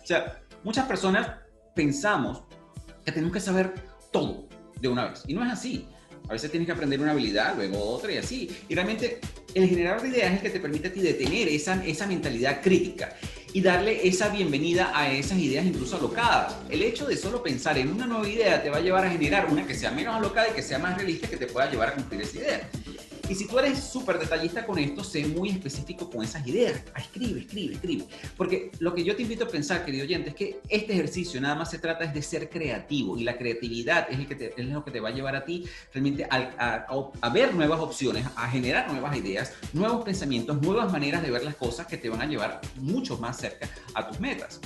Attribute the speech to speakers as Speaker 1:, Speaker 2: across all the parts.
Speaker 1: O sea, muchas personas pensamos que tenemos que saber todo de una vez. Y no es así. A veces tienes que aprender una habilidad, luego otra y así. Y realmente el generador de ideas es el que te permite a ti detener esa mentalidad crítica y darle esa bienvenida a esas ideas incluso alocadas. El hecho de solo pensar en una nueva idea te va a llevar a generar una que sea menos alocada y que sea más realista, que te pueda llevar a cumplir esa idea. Y si tú eres súper detallista con esto, sé muy específico con esas ideas. Escribe, escribe, escribe. Porque lo que yo te invito a pensar, querido oyente, es que este ejercicio nada más se trata es de ser creativo. Y la creatividad es lo que te va a llevar a ti realmente a ver nuevas opciones, a generar nuevas ideas, nuevos pensamientos, nuevas maneras de ver las cosas que te van a llevar mucho más cerca a tus metas.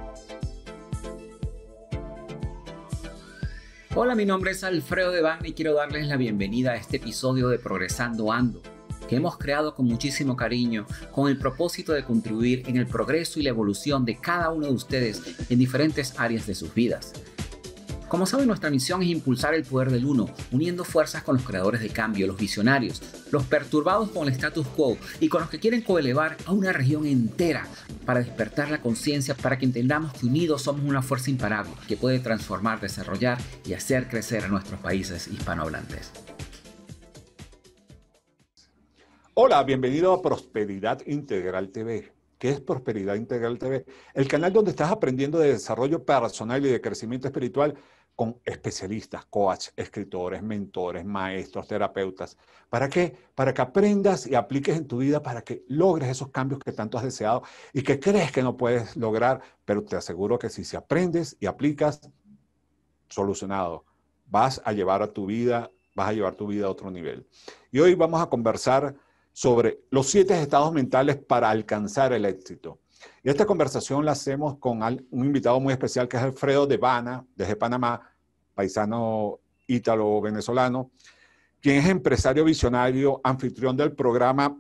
Speaker 2: Hola, mi nombre es Alfredo Devane y quiero darles la bienvenida a este episodio de Progresando Ando, que hemos creado con muchísimo cariño, con el propósito de contribuir en el progreso y la evolución de cada uno de ustedes en diferentes áreas de sus vidas. Como saben, nuestra misión es impulsar el poder del uno, uniendo fuerzas con los creadores de cambio, los visionarios, los perturbados con el status quo y con los que quieren coelevar a una región entera para despertar la conciencia, para que entendamos que unidos somos una fuerza imparable que puede transformar, desarrollar y hacer crecer a nuestros países hispanohablantes.
Speaker 3: Hola, bienvenido a Prosperidad Integral TV. ¿Qué es Prosperidad Integral TV? El canal donde estás aprendiendo de desarrollo personal y de crecimiento espiritual con especialistas, coaches, escritores, mentores, maestros, terapeutas. ¿Para qué? Para que aprendas y apliques en tu vida, para que logres esos cambios que tanto has deseado y que crees que no puedes lograr, pero te aseguro que si aprendes y aplicas, solucionado. Vas a llevar tu vida a otro nivel. Y hoy vamos a conversar sobre los 7 estados mentales para alcanzar el éxito. Y esta conversación la hacemos con un invitado muy especial que es Alfredo Devane, desde Panamá, paisano ítalo-venezolano, quien es empresario visionario, anfitrión del programa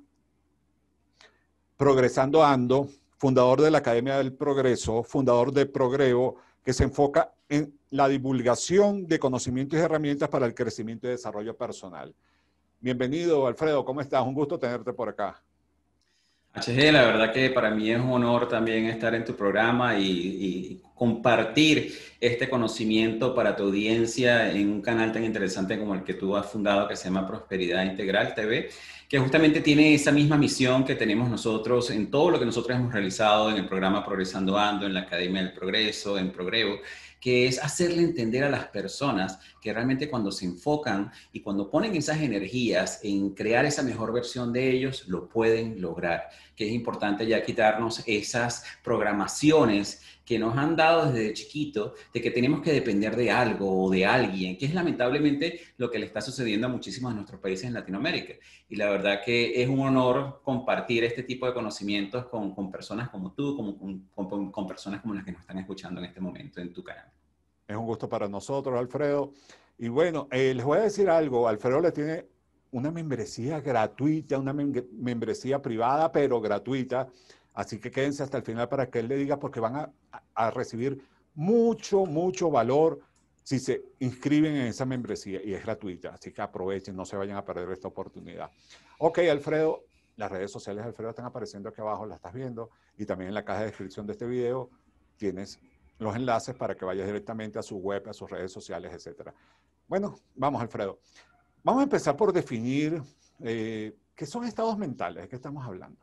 Speaker 3: Progresando Ando, fundador de la Academia del Progreso, fundador de Progreso, que se enfoca en la divulgación de conocimientos y herramientas para el crecimiento y desarrollo personal. Bienvenido, Alfredo, ¿cómo estás? Un gusto tenerte por acá.
Speaker 1: HG, la verdad que para mí es un honor también estar en tu programa y compartir este conocimiento para tu audiencia en un canal tan interesante como el que tú has fundado, que se llama Prosperidad Integral TV, que justamente tiene esa misma misión que tenemos nosotros en todo lo que nosotros hemos realizado en el programa Progresando Ando, en la Academia del Progreso, en Progreso, que es hacerle entender a las personas que realmente cuando se enfocan y cuando ponen esas energías en crear esa mejor versión de ellos, lo pueden lograr. Que es importante ya quitarnos esas programaciones que nos han dado desde chiquito de que tenemos que depender de algo o de alguien, que es lamentablemente lo que le está sucediendo a muchísimos de nuestros países en Latinoamérica. Y la verdad que es un honor compartir este tipo de conocimientos con personas como tú, con personas como las que nos están escuchando en este momento en tu canal.
Speaker 3: Es un gusto para nosotros, Alfredo. Y bueno, les voy a decir algo. Alfredo le tiene una membresía gratuita, una membresía privada, pero gratuita. Así que quédense hasta el final para que él le diga, porque van a recibir mucho valor si se inscriben en esa membresía y es gratuita. Así que aprovechen, no se vayan a perder esta oportunidad. Ok, Alfredo, las redes sociales de Alfredo están apareciendo aquí abajo, las estás viendo, y también en la caja de descripción de este video tienes los enlaces para que vayas directamente a su web, a sus redes sociales, etc. Bueno, vamos, Alfredo. Vamos a empezar por definir qué son estados mentales, ¿de qué estamos hablando?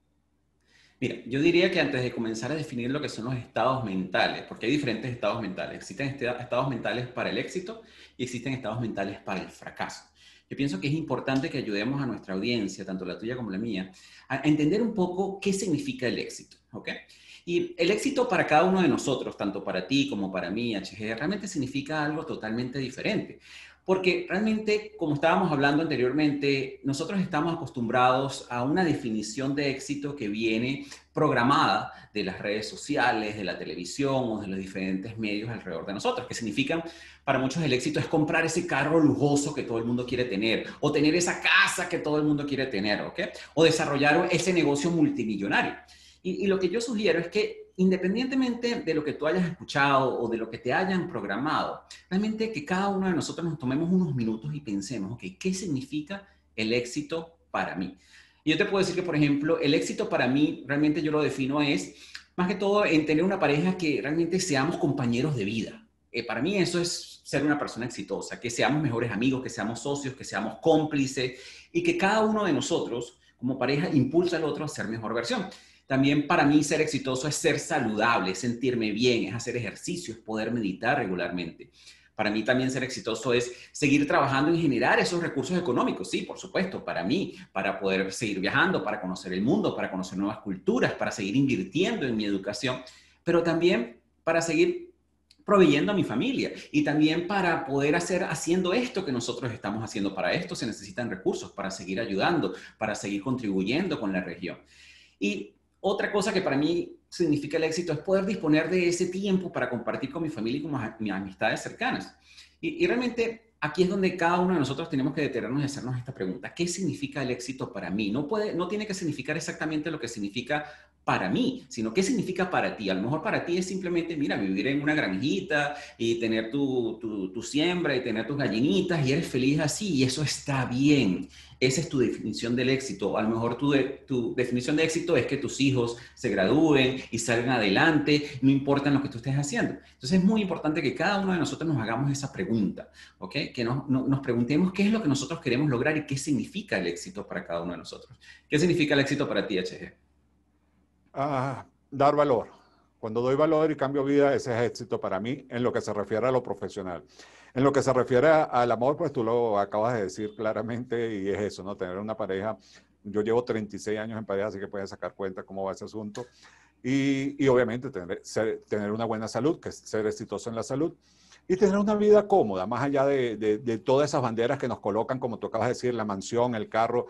Speaker 1: Mira, yo diría que antes de comenzar a definir lo que son los estados mentales, porque hay diferentes estados mentales, existen estados mentales para el éxito y existen estados mentales para el fracaso. Yo pienso que es importante que ayudemos a nuestra audiencia, tanto la tuya como la mía, a entender un poco qué significa el éxito, ¿ok? Y el éxito para cada uno de nosotros, tanto para ti como para mí, HG, realmente significa algo totalmente diferente. Porque realmente, como estábamos hablando anteriormente, nosotros estamos acostumbrados a una definición de éxito que viene programada de las redes sociales, de la televisión o de los diferentes medios alrededor de nosotros, que significan, para muchos el éxito es comprar ese carro lujoso que todo el mundo quiere tener, o tener esa casa que todo el mundo quiere tener, ¿ok? O desarrollar ese negocio multimillonario. Y lo que yo sugiero es que independientemente de lo que tú hayas escuchado o de lo que te hayan programado, realmente que cada uno de nosotros nos tomemos unos minutos y pensemos, ok, ¿qué significa el éxito para mí? Y yo te puedo decir que, por ejemplo, el éxito para mí, realmente yo lo defino es más que todo en tener una pareja que realmente seamos compañeros de vida. Para mí eso es ser una persona exitosa, que seamos mejores amigos, que seamos socios, que seamos cómplices y que cada uno de nosotros como pareja impulsa al otro a ser mejor versión. También para mí ser exitoso es ser saludable, es sentirme bien, es hacer ejercicio, es poder meditar regularmente. Para mí también ser exitoso es seguir trabajando en generar esos recursos económicos. Sí, por supuesto, para mí, para poder seguir viajando, para conocer el mundo, para conocer nuevas culturas, para seguir invirtiendo en mi educación, pero también para seguir proveyendo a mi familia y también para poder haciendo esto que nosotros estamos haciendo. Para esto se necesitan recursos, para seguir ayudando, para seguir contribuyendo con la región. Y otra cosa que para mí significa el éxito es poder disponer de ese tiempo para compartir con mi familia y con mis amistades cercanas. Y realmente aquí es donde cada uno de nosotros tenemos que detenernos y hacernos esta pregunta. ¿Qué significa el éxito para mí? No tiene que significar exactamente lo que significa para mí, sino qué significa para ti. A lo mejor para ti es simplemente, mira, vivir en una granjita y tener tu siembra y tener tus gallinitas y eres feliz así y eso está bien. Esa es tu definición del éxito. A lo mejor tu definición de éxito es que tus hijos se gradúen y salgan adelante, no importa lo que tú estés haciendo. Entonces es muy importante que cada uno de nosotros nos hagamos esa pregunta, ¿ok? Que nos preguntemos qué es lo que nosotros queremos lograr y qué significa el éxito para cada uno de nosotros. ¿Qué significa el éxito para ti, HG?
Speaker 3: Dar valor. Cuando doy valor y cambio vida, ese es éxito para mí en lo que se refiere a lo profesional. En lo que se refiere al amor, pues tú lo acabas de decir claramente y es eso, ¿no? Tener una pareja. Yo llevo 36 años en pareja, así que puedes sacar cuenta cómo va ese asunto. Y obviamente tener una buena salud, que es ser exitoso en la salud. Y tener una vida cómoda, más allá de todas esas banderas que nos colocan, como tú acabas de decir, la mansión, el carro.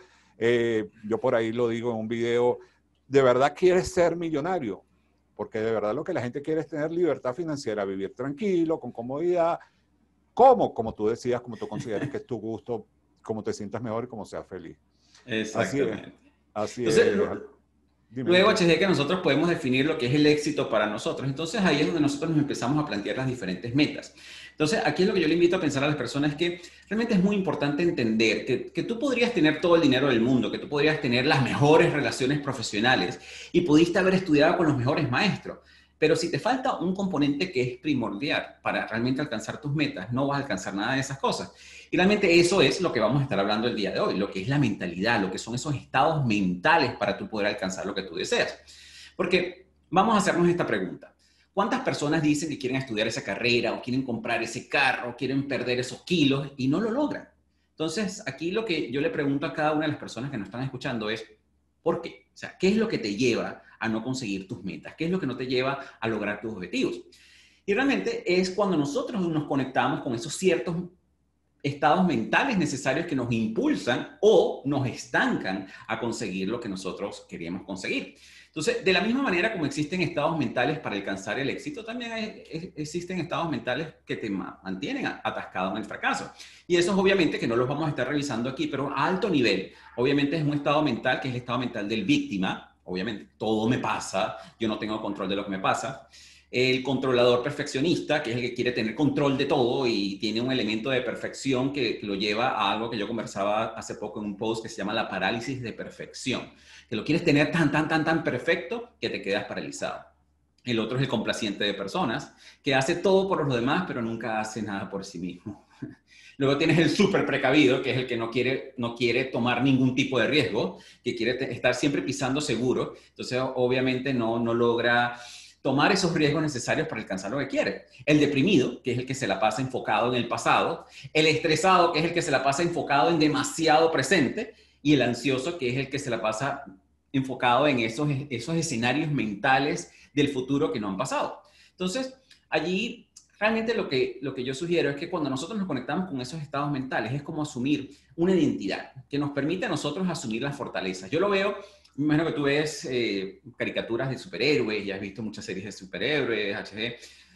Speaker 3: Yo por ahí lo digo en un video, ¿de verdad quieres ser millonario? Porque de verdad lo que la gente quiere es tener libertad financiera, vivir tranquilo, con comodidad. ¿Cómo? Como tú decías, como tú consideres que es tu gusto, como te sientas mejor y como seas feliz. Así es.
Speaker 1: Exactamente.
Speaker 3: Así
Speaker 1: Entonces,
Speaker 3: es. Dime,
Speaker 1: luego,
Speaker 3: dime.
Speaker 1: HG, que nosotros podemos definir lo que es el éxito para nosotros. Entonces, ahí es donde nosotros nos empezamos a plantear las diferentes metas. Entonces, aquí es lo que yo le invito a pensar a las personas, que realmente es muy importante entender que tú podrías tener todo el dinero del mundo, que tú podrías tener las mejores relaciones profesionales y pudiste haber estudiado con los mejores maestros. Pero si te falta un componente que es primordial para realmente alcanzar tus metas, no vas a alcanzar nada de esas cosas. Y realmente eso es lo que vamos a estar hablando el día de hoy, lo que es la mentalidad, lo que son esos estados mentales para tú poder alcanzar lo que tú deseas. Porque vamos a hacernos esta pregunta. ¿Cuántas personas dicen que quieren estudiar esa carrera o quieren comprar ese carro, quieren perder esos kilos y no lo logran? Entonces, aquí lo que yo le pregunto a cada una de las personas que nos están escuchando es, ¿por qué? O sea, ¿qué es lo que te lleva a no conseguir tus metas? ¿Qué es lo que no te lleva a lograr tus objetivos? Y realmente es cuando nosotros nos conectamos con esos ciertos estados mentales necesarios que nos impulsan o nos estancan a conseguir lo que nosotros queríamos conseguir. Entonces, de la misma manera como existen estados mentales para alcanzar el éxito, también existen estados mentales que te mantienen atascado en el fracaso. Y esos obviamente que no los vamos a estar revisando aquí, pero a alto nivel. Obviamente es un estado mental que es el estado mental del víctima. Obviamente todo me pasa, yo no tengo control de lo que me pasa. El controlador perfeccionista, que es el que quiere tener control de todo y tiene un elemento de perfección que lo lleva a algo que yo conversaba hace poco en un post que se llama la parálisis de perfección, que lo quieres tener tan perfecto que te quedas paralizado. El otro es el complaciente de personas, que hace todo por los demás, pero nunca hace nada por sí mismo. Luego tienes el súper precavido, que es el que no quiere tomar ningún tipo de riesgo, que quiere estar siempre pisando seguro. Entonces, obviamente, no logra tomar esos riesgos necesarios para alcanzar lo que quiere. El deprimido, que es el que se la pasa enfocado en el pasado. El estresado, que es el que se la pasa enfocado en demasiado presente. Y el ansioso, que es el que se la pasa enfocado en esos escenarios mentales del futuro que no han pasado. Entonces, allí realmente lo que yo sugiero es que cuando nosotros nos conectamos con esos estados mentales es como asumir una identidad que nos permite a nosotros asumir las fortalezas. Yo lo veo, me imagino que tú ves caricaturas de superhéroes y has visto muchas series de superhéroes, HG,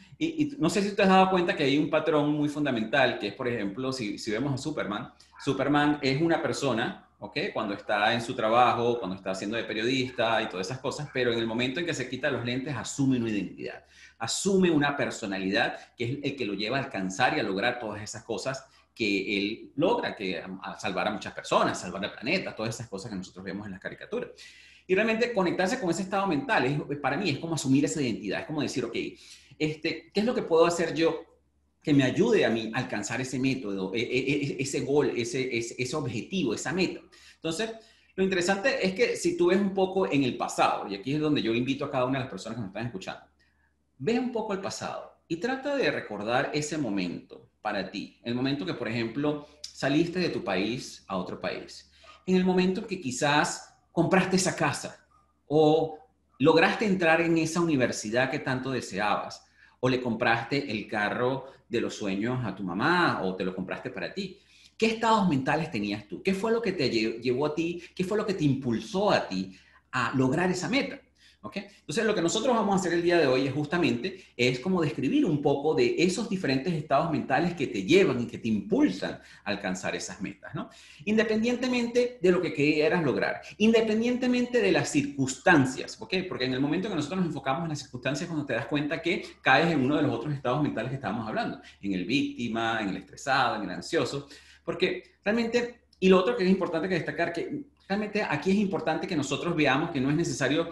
Speaker 1: y no sé si te has dado cuenta que hay un patrón muy fundamental, que es, por ejemplo, si vemos a Superman es una persona, ¿ok? Cuando está en su trabajo, cuando está haciendo de periodista y todas esas cosas, pero en el momento en que se quita los lentes, asume una identidad, asume una personalidad que es el que lo lleva a alcanzar y a lograr todas esas cosas que él logra, a salvar a muchas personas, salvar al planeta, todas esas cosas que nosotros vemos en las caricaturas. Y realmente conectarse con ese estado mental, para mí es como asumir esa identidad, es como decir, ok, ¿qué es lo que puedo hacer yo que me ayude a mí a alcanzar ese método, ese gol, ese objetivo, esa meta? Entonces, lo interesante es que si tú ves un poco en el pasado, y aquí es donde yo invito a cada una de las personas que nos están escuchando, ve un poco el pasado y trata de recordar ese momento para ti, el momento que, por ejemplo, saliste de tu país a otro país, en el momento que quizás compraste esa casa o lograste entrar en esa universidad que tanto deseabas, o le compraste el carro de los sueños a tu mamá o te lo compraste para ti. ¿Qué estados mentales tenías tú? ¿Qué fue lo que te llevó a ti? ¿Qué fue lo que te impulsó a ti a lograr esa meta? ¿Ok? Entonces, lo que nosotros vamos a hacer el día de hoy es como describir un poco de esos diferentes estados mentales que te llevan y que te impulsan a alcanzar esas metas, ¿no? Independientemente de lo que quieras lograr, independientemente de las circunstancias, ¿ok? Porque en el momento que nosotros nos enfocamos en las circunstancias, cuando te das cuenta que caes en uno de los otros estados mentales que estábamos hablando, en el víctima, en el estresado, en el ansioso, porque realmente, y lo otro que es importante que destacar, que realmente aquí es importante que nosotros veamos que no es necesario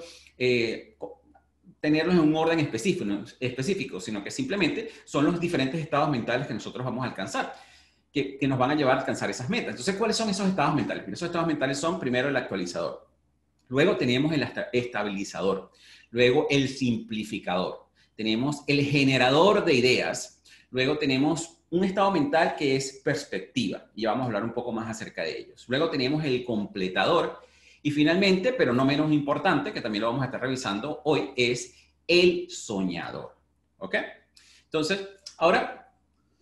Speaker 1: tenerlos en un orden específico, sino que simplemente son los diferentes estados mentales que nosotros vamos a alcanzar, que nos van a llevar a alcanzar esas metas. Entonces, ¿cuáles son esos estados mentales? Esos estados mentales son, primero, el actualizador. Luego tenemos el estabilizador. Luego, el simplificador. Tenemos el generador de ideas. Luego tenemos un estado mental que es perspectiva. Y vamos a hablar un poco más acerca de ellos. Luego tenemos el completador. Y finalmente, pero no menos importante, que también lo vamos a estar revisando hoy, es el soñador. ¿Ok? Entonces, ahora...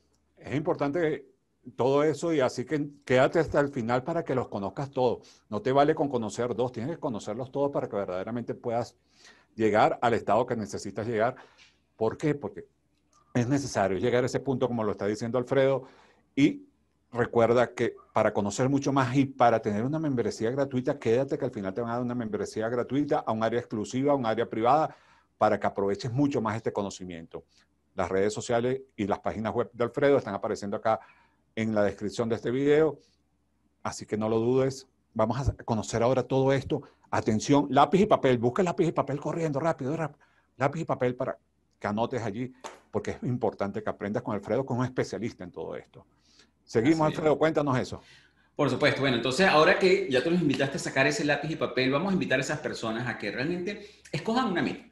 Speaker 3: Es importante todo eso y así que quédate hasta el final para que los conozcas todos. No te vale con conocer dos, tienes que conocerlos todos para que verdaderamente puedas llegar al estado que necesitas llegar. ¿Por qué? Porque es necesario llegar a ese punto, como lo está diciendo Alfredo, y recuerda que para conocer mucho más y para tener una membresía gratuita, quédate que al final te van a dar una membresía gratuita a un área exclusiva, a un área privada, para que aproveches mucho más este conocimiento. Las redes sociales y las páginas web de Alfredo están apareciendo acá en la descripción de este video, así que no lo dudes. Vamos a conocer ahora todo esto. Atención, lápiz y papel, busca lápiz y papel corriendo, rápido, rápido. Lápiz y papel para que anotes allí, porque es importante que aprendas con Alfredo, que es un especialista en todo esto. Seguimos, Alfredo, cuéntanos eso.
Speaker 1: Por supuesto. Bueno, entonces ahora que ya tú los invitaste a sacar ese lápiz y papel, vamos a invitar a esas personas a que realmente escojan una meta.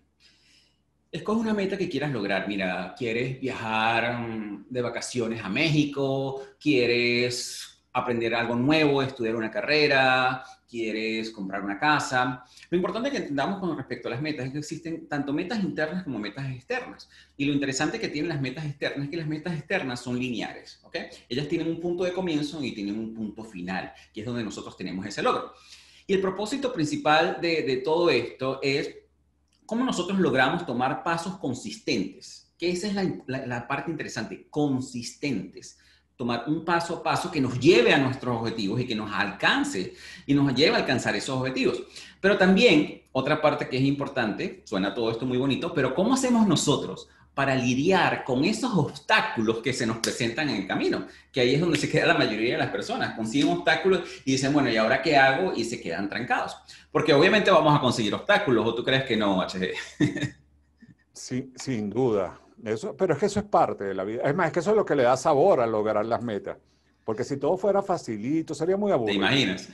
Speaker 1: Escoge una meta que quieras lograr. Mira, quieres viajar de vacaciones a México, quieres aprender algo nuevo, estudiar una carrera, quieres comprar una casa. Lo importante que entendamos con respecto a las metas es que existen tanto metas internas como metas externas. Y lo interesante que tienen las metas externas es que las metas externas son lineares, ¿ok? Ellas tienen un punto de comienzo y tienen un punto final, que es donde nosotros tenemos ese logro. Y el propósito principal de todo esto es cómo nosotros logramos tomar pasos consistentes, que esa es la parte interesante, consistentes. Tomar un paso a paso que nos lleve a nuestros objetivos y que nos alcance y nos lleve a alcanzar esos objetivos. Pero también, otra parte que es importante, suena todo esto muy bonito, pero ¿cómo hacemos nosotros para lidiar con esos obstáculos que se nos presentan en el camino? Que ahí es donde se queda la mayoría de las personas. Consiguen obstáculos y dicen, bueno, ¿y ahora qué hago? Y se quedan trancados. Porque obviamente vamos a conseguir obstáculos, ¿o tú crees que no, HG?
Speaker 3: Sí, sin duda. Eso, pero es que eso es parte de la vida. Es más, es que eso es lo que le da sabor a lograr las metas. Porque si todo fuera facilito, sería muy aburrido.
Speaker 1: ¿Te imaginas?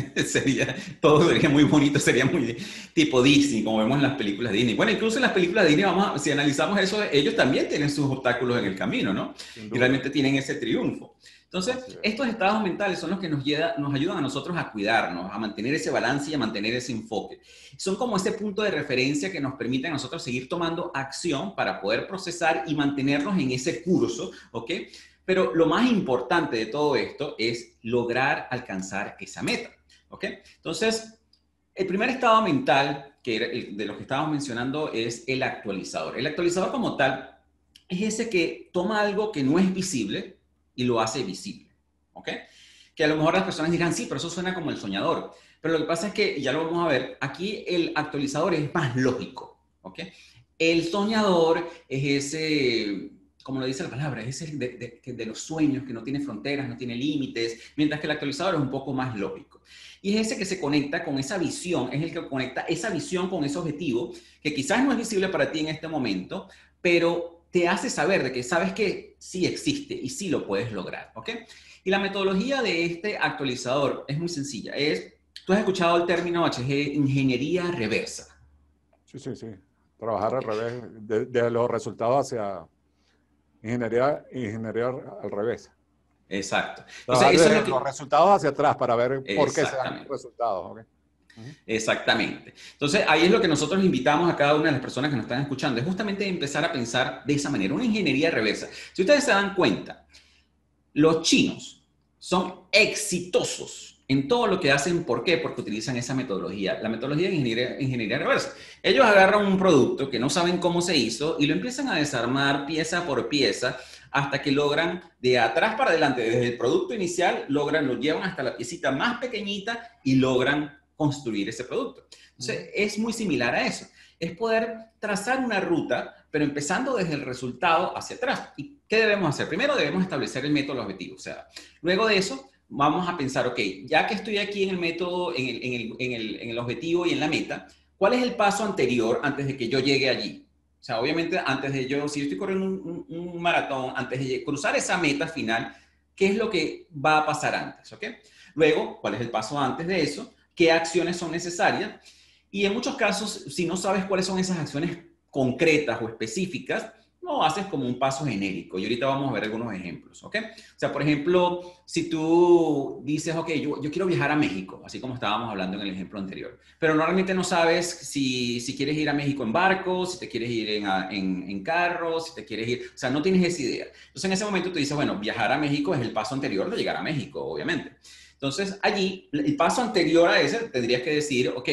Speaker 1: Todo sería muy bonito, sería muy tipo Disney, como vemos en las películas de Disney. Bueno, incluso en las películas de Disney, si analizamos eso, ellos también tienen sus obstáculos en el camino, ¿no? Y realmente tienen ese triunfo. Entonces, estos estados mentales son los que nos ayudan a nosotros a cuidarnos, a mantener ese balance y a mantener ese enfoque. Son como ese punto de referencia que nos permite a nosotros seguir tomando acción para poder procesar y mantenernos en ese curso, ¿ok? Pero lo más importante de todo esto es lograr alcanzar esa meta, ¿ok? Entonces, el primer estado mental que era de los que estábamos mencionando es el actualizador. El actualizador como tal es ese que toma algo que no es visible y lo hace visible, ¿ok? Que a lo mejor las personas dirán, sí, pero eso suena como el soñador. Pero lo que pasa es que, ya lo vamos a ver, aquí el actualizador es más lógico, ¿ok? El soñador es ese como lo dice la palabra, es el de los sueños, que no tiene fronteras, no tiene límites, mientras que el actualizador es un poco más lógico. Y es ese que se conecta con esa visión, es el que conecta esa visión con ese objetivo, que quizás no es visible para ti en este momento, pero te hace saber de que sabes que sí existe y sí lo puedes lograr, ¿ok? Y la metodología de este actualizador es muy sencilla. Tú has escuchado el término HG, ingeniería reversa.
Speaker 3: Sí, sí, sí. Trabajar al revés, de los resultados hacia ingeniería al revés.
Speaker 1: Exacto.
Speaker 3: Trabajar
Speaker 1: Entonces, eso es
Speaker 3: de
Speaker 1: lo que...
Speaker 3: los resultados hacia atrás para ver por qué se dan
Speaker 1: Exactamente.
Speaker 3: los resultados. ¿Okay?
Speaker 1: Exactamente. Entonces, ahí es lo que nosotros invitamos a cada una de las personas que nos están escuchando, es justamente empezar a pensar de esa manera, una ingeniería reversa. Si ustedes se dan cuenta, los chinos son exitosos en todo lo que hacen. ¿Por qué? Porque utilizan esa metodología, la metodología de ingeniería reversa. Ellos agarran un producto que no saben cómo se hizo y lo empiezan a desarmar pieza por pieza hasta que logran de atrás para adelante, desde el producto inicial, lo llevan hasta la piecita más pequeñita y logran construir ese producto. Entonces, es muy similar a eso. Es poder trazar una ruta, pero empezando desde el resultado hacia atrás. ¿Y qué debemos hacer? Primero debemos establecer el método objetivo. O sea, luego de eso, vamos a pensar, ok, ya que estoy aquí en el método, en el objetivo y en la meta, ¿cuál es el paso anterior antes de que yo llegue allí? O sea, obviamente, si yo estoy corriendo un maratón, antes de cruzar esa meta final, ¿qué es lo que va a pasar antes? ¿Ok? Luego, ¿cuál es el paso antes de eso? ¿Qué acciones son necesarias? Y en muchos casos, si no sabes cuáles son esas acciones concretas o específicas, lo haces como un paso genérico. Y ahorita vamos a ver algunos ejemplos, ¿ok? O sea, por ejemplo, si tú dices, ok, yo quiero viajar a México, así como estábamos hablando en el ejemplo anterior, pero normalmente no sabes si quieres ir a México en barco, si te quieres ir en carro, si te quieres ir, o sea, no tienes esa idea. Entonces, en ese momento tú dices, bueno, viajar a México es el paso anterior de llegar a México, obviamente. Entonces, allí, el paso anterior a ese, tendrías que decir, ok,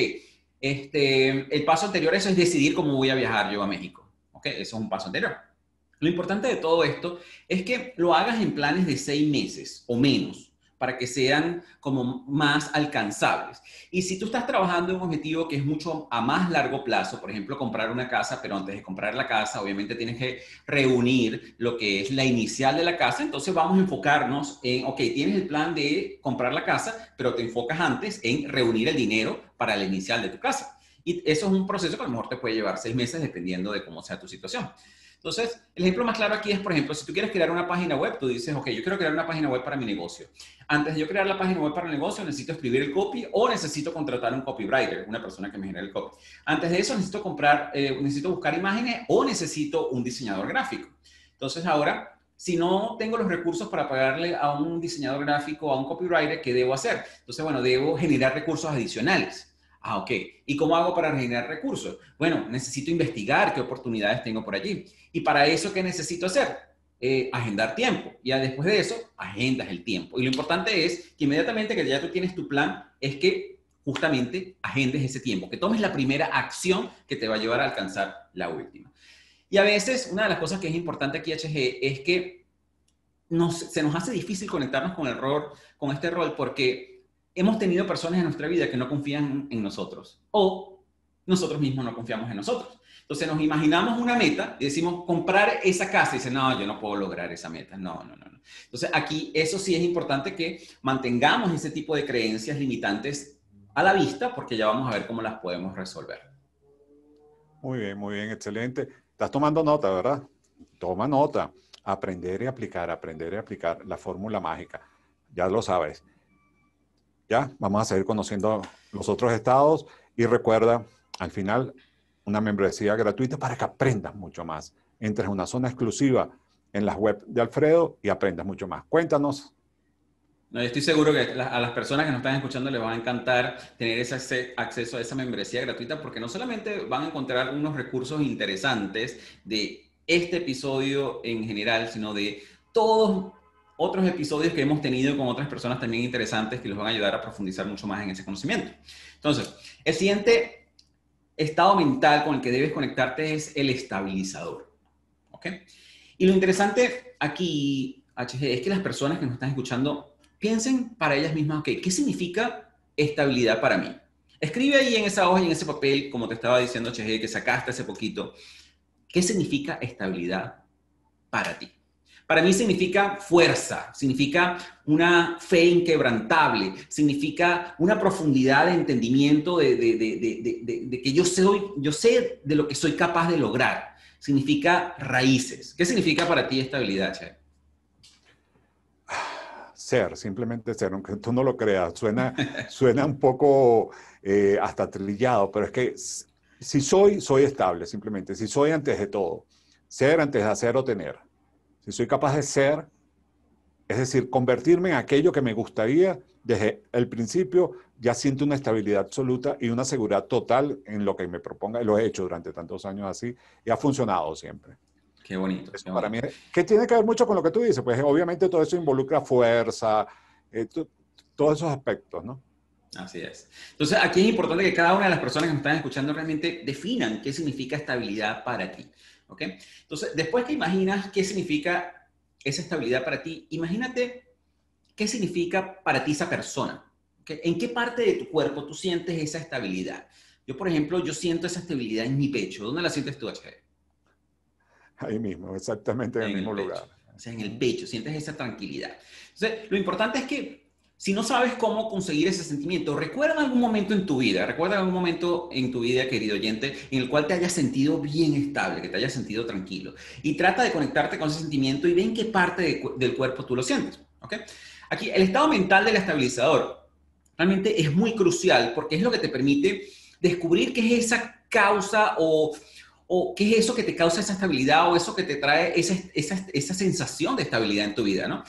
Speaker 1: el paso anterior a eso es decidir cómo voy a viajar yo a México. ¿Ok? Eso es un paso anterior. Lo importante de todo esto es que lo hagas en planes de 6 meses o menos para que sean como más alcanzables. Y si tú estás trabajando en un objetivo que es mucho a más largo plazo, por ejemplo, comprar una casa, pero antes de comprar la casa, obviamente tienes que reunir lo que es la inicial de la casa, entonces vamos a enfocarnos en, ok, tienes el plan de comprar la casa, pero te enfocas antes en reunir el dinero para la inicial de tu casa. Y eso es un proceso que a lo mejor te puede llevar 6 meses dependiendo de cómo sea tu situación. Entonces, el ejemplo más claro aquí es, por ejemplo, si tú quieres crear una página web, tú dices, ok, yo quiero crear una página web para mi negocio. Antes de yo crear la página web para el negocio, necesito escribir el copy o necesito contratar un copywriter, una persona que me genere el copy. Antes de eso, necesito buscar imágenes o necesito un diseñador gráfico. Entonces, ahora, si no tengo los recursos para pagarle a un diseñador gráfico o a un copywriter, ¿qué debo hacer? Entonces, bueno, debo generar recursos adicionales. Ah, ok. ¿Y cómo hago para generar recursos? Bueno, necesito investigar qué oportunidades tengo por allí. Y para eso, ¿qué necesito hacer? Agendar tiempo. Y después de eso, agendas el tiempo. Y lo importante es que inmediatamente que ya tú tienes tu plan, es que justamente agendes ese tiempo, que tomes la primera acción que te va a llevar a alcanzar la última. Y a veces, una de las cosas que es importante aquí, HG, es que se nos hace difícil conectarnos con este rol, porque hemos tenido personas en nuestra vida que no confían en nosotros o nosotros mismos no confiamos en nosotros. Entonces nos imaginamos una meta y decimos comprar esa casa y dicen, no, yo no puedo lograr esa meta. No. Entonces aquí eso sí es importante que mantengamos ese tipo de creencias limitantes a la vista porque ya vamos a ver cómo las podemos resolver.
Speaker 3: Muy bien, excelente. Estás tomando nota, ¿verdad? Toma nota. Aprender y aplicar la fórmula mágica. Ya lo sabes. Ya, vamos a seguir conociendo los otros estados y recuerda, al final, una membresía gratuita para que aprendas mucho más. Entres a una zona exclusiva en las web de Alfredo y aprendas mucho más. Cuéntanos.
Speaker 1: No, yo estoy seguro que a las personas que nos están escuchando les va a encantar tener ese acceso a esa membresía gratuita porque no solamente van a encontrar unos recursos interesantes de este episodio en general, sino de todos otros episodios que hemos tenido con otras personas también interesantes que les van a ayudar a profundizar mucho más en ese conocimiento. Entonces, el siguiente estado mental con el que debes conectarte es el estabilizador. ¿Ok? Y lo interesante aquí, HG, es que las personas que nos están escuchando piensen para ellas mismas, ok, ¿qué significa estabilidad para mí? Escribe ahí en esa hoja y en ese papel, como te estaba diciendo, HG, que sacaste hace poquito, ¿qué significa estabilidad para ti? Para mí significa fuerza, significa una fe inquebrantable, significa una profundidad de entendimiento de que yo sé de lo que soy capaz de lograr. Significa raíces. ¿Qué significa para ti estabilidad, Chay?
Speaker 3: Ser, simplemente ser, aunque tú no lo creas. Suena un poco hasta trillado, pero es que si soy estable, simplemente. Si soy antes de todo. Ser antes de hacer o tener. Si soy capaz de ser, es decir, convertirme en aquello que me gustaría desde el principio, ya siento una estabilidad absoluta y una seguridad total en lo que me proponga. Y lo he hecho durante tantos años así y ha funcionado siempre.
Speaker 1: Qué bonito.
Speaker 3: Eso
Speaker 1: qué
Speaker 3: para
Speaker 1: bonito.
Speaker 3: mí, que tiene que ver mucho con lo que tú dices, pues obviamente todo eso involucra fuerza, todos esos aspectos, ¿no?
Speaker 1: Así es. Entonces, aquí es importante que cada una de las personas que me están escuchando realmente definan qué significa estabilidad para ti. ¿Ok? Entonces, después que imaginas qué significa esa estabilidad para ti, imagínate qué significa para ti esa persona. ¿Ok? ¿En qué parte de tu cuerpo tú sientes esa estabilidad? Yo, por ejemplo, yo siento esa estabilidad en mi pecho. ¿Dónde la sientes tú, HG?
Speaker 3: Ahí mismo, exactamente en el
Speaker 1: En el
Speaker 3: mismo
Speaker 1: pecho.
Speaker 3: lugar.
Speaker 1: O sea, en el pecho, sientes esa tranquilidad. Entonces, lo importante es que si no sabes cómo conseguir ese sentimiento, recuerda algún momento en tu vida, recuerda algún momento en tu vida, querido oyente, en el cual te hayas sentido bien estable, que te hayas sentido tranquilo. Y trata de conectarte con ese sentimiento y ve en qué parte del cuerpo tú lo sientes. ¿Ok? Aquí, el estado mental del estabilizador realmente es muy crucial porque es lo que te permite descubrir qué es esa causa o qué es eso que te causa esa estabilidad o eso que te trae esa sensación de estabilidad en tu vida, ¿no?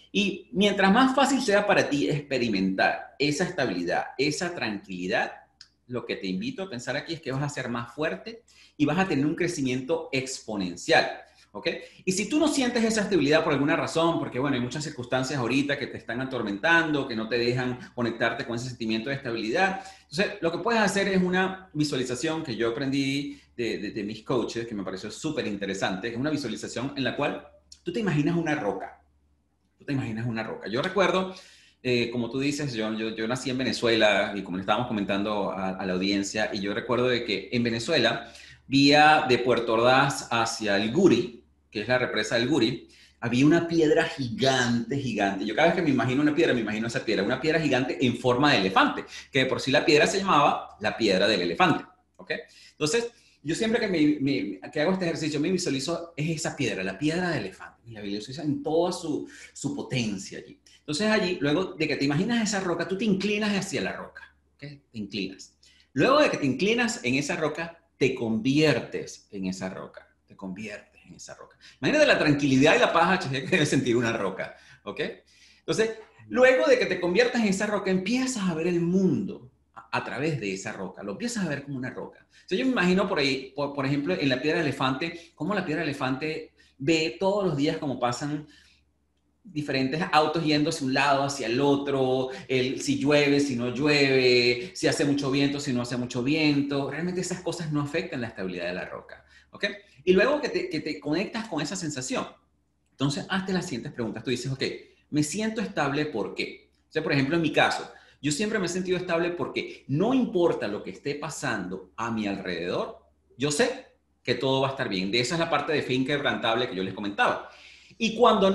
Speaker 1: Y mientras más fácil sea para ti experimentar esa estabilidad, esa tranquilidad, lo que te invito a pensar aquí es que vas a ser más fuerte y vas a tener un crecimiento exponencial. ¿Ok? Y si tú no sientes esa estabilidad por alguna razón, porque bueno, hay muchas circunstancias ahorita que te están atormentando, que no te dejan conectarte con ese sentimiento de estabilidad, entonces lo que puedes hacer es una visualización que yo aprendí de mis coaches, que me pareció súper interesante, es una visualización en la cual tú te imaginas una roca. Tú te imaginas una roca. Yo recuerdo, como tú dices, yo nací en Venezuela y como le estábamos comentando a la audiencia, y yo recuerdo de que en Venezuela, vía de Puerto Ordaz hacia el Guri, que es la represa del Guri, había una piedra gigante, gigante. Yo cada vez que me imagino una piedra, me imagino esa piedra, una piedra gigante en forma de elefante, que de por sí la piedra se llamaba la piedra del elefante. ¿Ok? Entonces, yo siempre que hago este ejercicio me visualizo es esa piedra, la piedra del elefante, y la visualizo en toda su potencia allí. Entonces allí, luego de que te imaginas esa roca, tú te inclinas hacia la roca, ¿ok? Te inclinas. Luego de que te inclinas en esa roca, te conviertes en esa roca, te conviertes en esa roca. Imagínate la tranquilidad y la paz que debe sentir una roca, ¿ok? Entonces, luego de que te conviertas en esa roca, empiezas a ver el mundo a través de esa roca, lo empiezas a ver como una roca. Entonces yo me imagino por ahí, por ejemplo, en la piedra elefante, cómo la piedra elefante ve todos los días cómo pasan diferentes autos yendo hacia un lado, hacia el otro, si llueve, si no llueve, si hace mucho viento, si no hace mucho viento. Realmente esas cosas no afectan la estabilidad de la roca. ¿Ok? Y luego que te conectas con esa sensación, entonces hazte las siguientes preguntas. Tú dices, ok, me siento estable, ¿por qué? O sea, por ejemplo, en mi caso, yo siempre me he sentido estable porque no importa lo que esté pasando a mi alrededor, yo sé que todo va a estar bien. De esa es la parte de fe inquebrantable que yo les comentaba. Y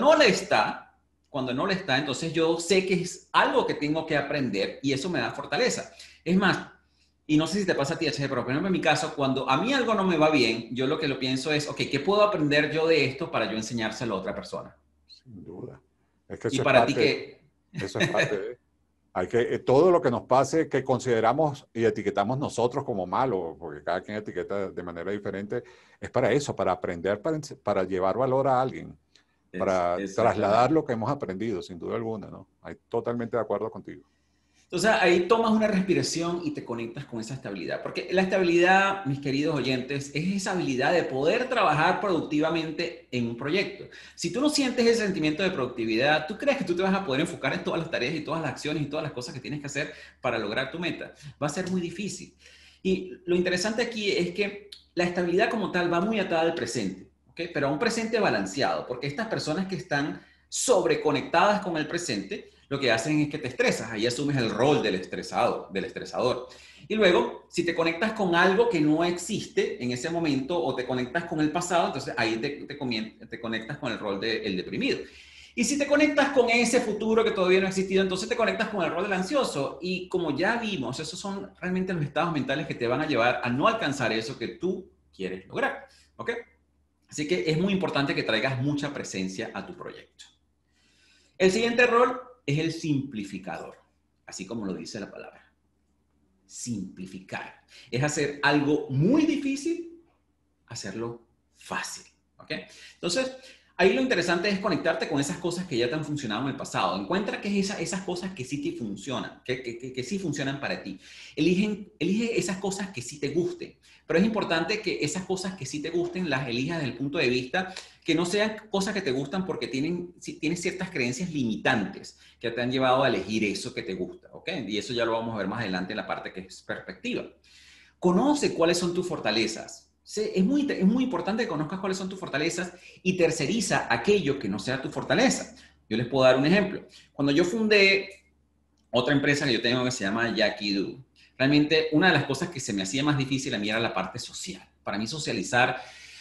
Speaker 1: cuando no le está, entonces yo sé que es algo que tengo que aprender y eso me da fortaleza. Es más, y no sé si te pasa a ti, HG, pero por ejemplo en mi caso, cuando a mí algo no me va bien, yo lo que lo pienso es, ok, ¿qué puedo aprender yo de esto para yo enseñárselo a otra persona?
Speaker 3: Sin duda. Es que
Speaker 1: Y para ti, ¿qué?
Speaker 3: eso es parte de, hay que, todo lo que nos pase que consideramos y etiquetamos nosotros como malo, porque cada quien etiqueta de manera diferente, es para eso, para aprender, para llevar valor a alguien, para trasladar
Speaker 1: Exactamente.
Speaker 3: lo que hemos aprendido, sin duda alguna, ¿no? Estoy totalmente de acuerdo contigo.
Speaker 1: Entonces ahí tomas una respiración y te conectas con esa estabilidad. Porque la estabilidad, mis queridos oyentes, es esa habilidad de poder trabajar productivamente en un proyecto. Si tú no sientes ese sentimiento de productividad, ¿tú crees que tú te vas a poder enfocar en todas las tareas y todas las acciones y todas las cosas que tienes que hacer para lograr tu meta? Va a ser muy difícil. Y lo interesante aquí es que la estabilidad como tal va muy atada al presente, ¿ok? Pero a un presente balanceado, porque estas personas que están sobreconectadas con el presente, lo que hacen es que te estresas, ahí asumes el rol del estresador. Y luego, si te conectas con algo que no existe en ese momento o te conectas con el pasado, entonces ahí te conectas con el rol del deprimido. Y si te conectas con ese futuro que todavía no ha existido, entonces te conectas con el rol del ansioso. Y como ya vimos, esos son realmente los estados mentales que te van a llevar a no alcanzar eso que tú quieres lograr. ¿Ok? Así que es muy importante que traigas mucha presencia a tu proyecto. El siguiente rol es el simplificador, así como lo dice la palabra. Simplificar. Es hacer algo muy difícil, hacerlo fácil. ¿Ok? Entonces, ahí lo interesante es conectarte con esas cosas que ya te han funcionado en el pasado. Encuentra que es esas cosas que sí te funcionan, que sí funcionan para ti. Elige esas cosas que sí te gusten. Pero es importante que esas cosas que sí te gusten las elijas desde el punto de vista que no sean cosas que te gustan porque tienes ciertas creencias limitantes que te han llevado a elegir eso que te gusta. ¿Ok? Y eso ya lo vamos a ver más adelante en la parte que es perspectiva. Conoce cuáles son tus fortalezas. Es muy importante que conozcas cuáles son tus fortalezas y terceriza aquello que no sea tu fortaleza. Yo les puedo dar un ejemplo. Cuando yo fundé otra empresa que yo tengo que se llama Jackie Do, realmente una de las cosas que se me hacía más difícil a mí era la parte social. Para mí socializar,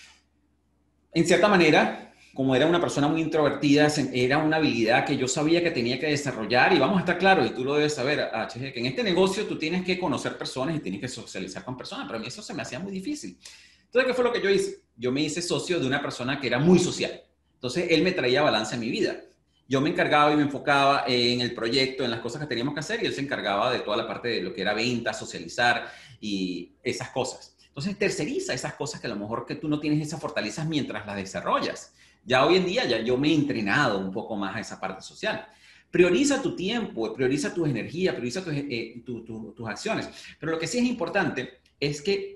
Speaker 1: en cierta manera, como era una persona muy introvertida, era una habilidad que yo sabía que tenía que desarrollar y vamos a estar claros, y tú lo debes saber, HG, que en este negocio tú tienes que conocer personas y tienes que socializar con personas, pero a mí eso se me hacía muy difícil. Entonces, ¿qué fue lo que yo hice? Yo me hice socio de una persona que era muy social. Entonces, él me traía balance a mi vida. Yo me encargaba y me enfocaba en el proyecto, en las cosas que teníamos que hacer, y él se encargaba de toda la parte de lo que era venta, socializar y esas cosas. Entonces, terceriza esas cosas que a lo mejor que tú no tienes esas fortalezas mientras las desarrollas. Ya hoy en día, ya yo me he entrenado un poco más a esa parte social. Prioriza tu tiempo, prioriza tus energías, prioriza tus acciones. Pero lo que sí es importante es que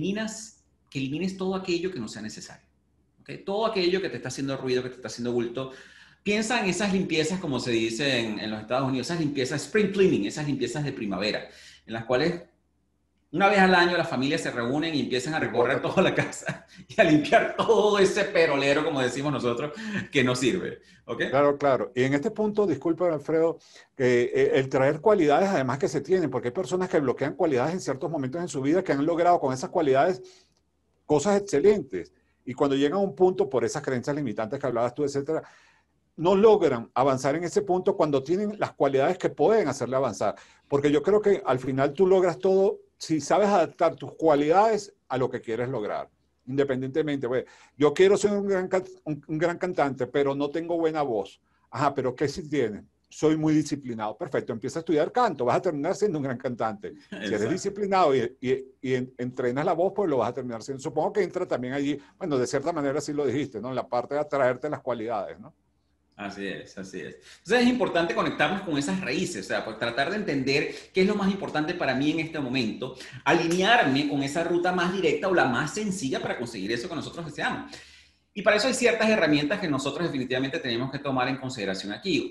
Speaker 1: elimines todo aquello que no sea necesario. ¿Okay? Todo aquello que te está haciendo ruido, que te está haciendo bulto. Piensa en esas limpiezas, como se dice en los Estados Unidos, esas limpiezas, spring cleaning, esas limpiezas de primavera, en las cuales una vez al año las familias se reúnen y empiezan a recorrer toda la casa y a limpiar todo ese perolero, como decimos nosotros, que no sirve. ¿Ok?
Speaker 3: Claro, claro. Y en este punto, disculpa, Alfredo, que el traer cualidades además que se tienen, porque hay personas que bloquean cualidades en ciertos momentos en su vida que han logrado con esas cualidades cosas excelentes. Y cuando llegan a un punto, por esas creencias limitantes que hablabas tú, etcétera, no logran avanzar en ese punto cuando tienen las cualidades que pueden hacerle avanzar. Porque yo creo que al final tú logras todo si sabes adaptar tus cualidades a lo que quieres lograr. Independientemente, pues, yo quiero ser un gran cantante, pero no tengo buena voz. Ajá, pero ¿qué sí tienes? Soy muy disciplinado. Perfecto, empieza a estudiar canto, vas a terminar siendo un gran cantante.
Speaker 1: Exacto.
Speaker 3: Si eres disciplinado y entrenas la voz, pues lo vas a terminar siendo. Supongo que entra también allí, bueno, de cierta manera sí lo dijiste, ¿no? En la parte de atraerte las cualidades, ¿no?
Speaker 1: Así es, así es. Entonces es importante conectarnos con esas raíces, o sea, pues tratar de entender qué es lo más importante para mí en este momento, alinearme con esa ruta más directa o la más sencilla para conseguir eso que nosotros deseamos. Y para eso hay ciertas herramientas que nosotros definitivamente tenemos que tomar en consideración aquí.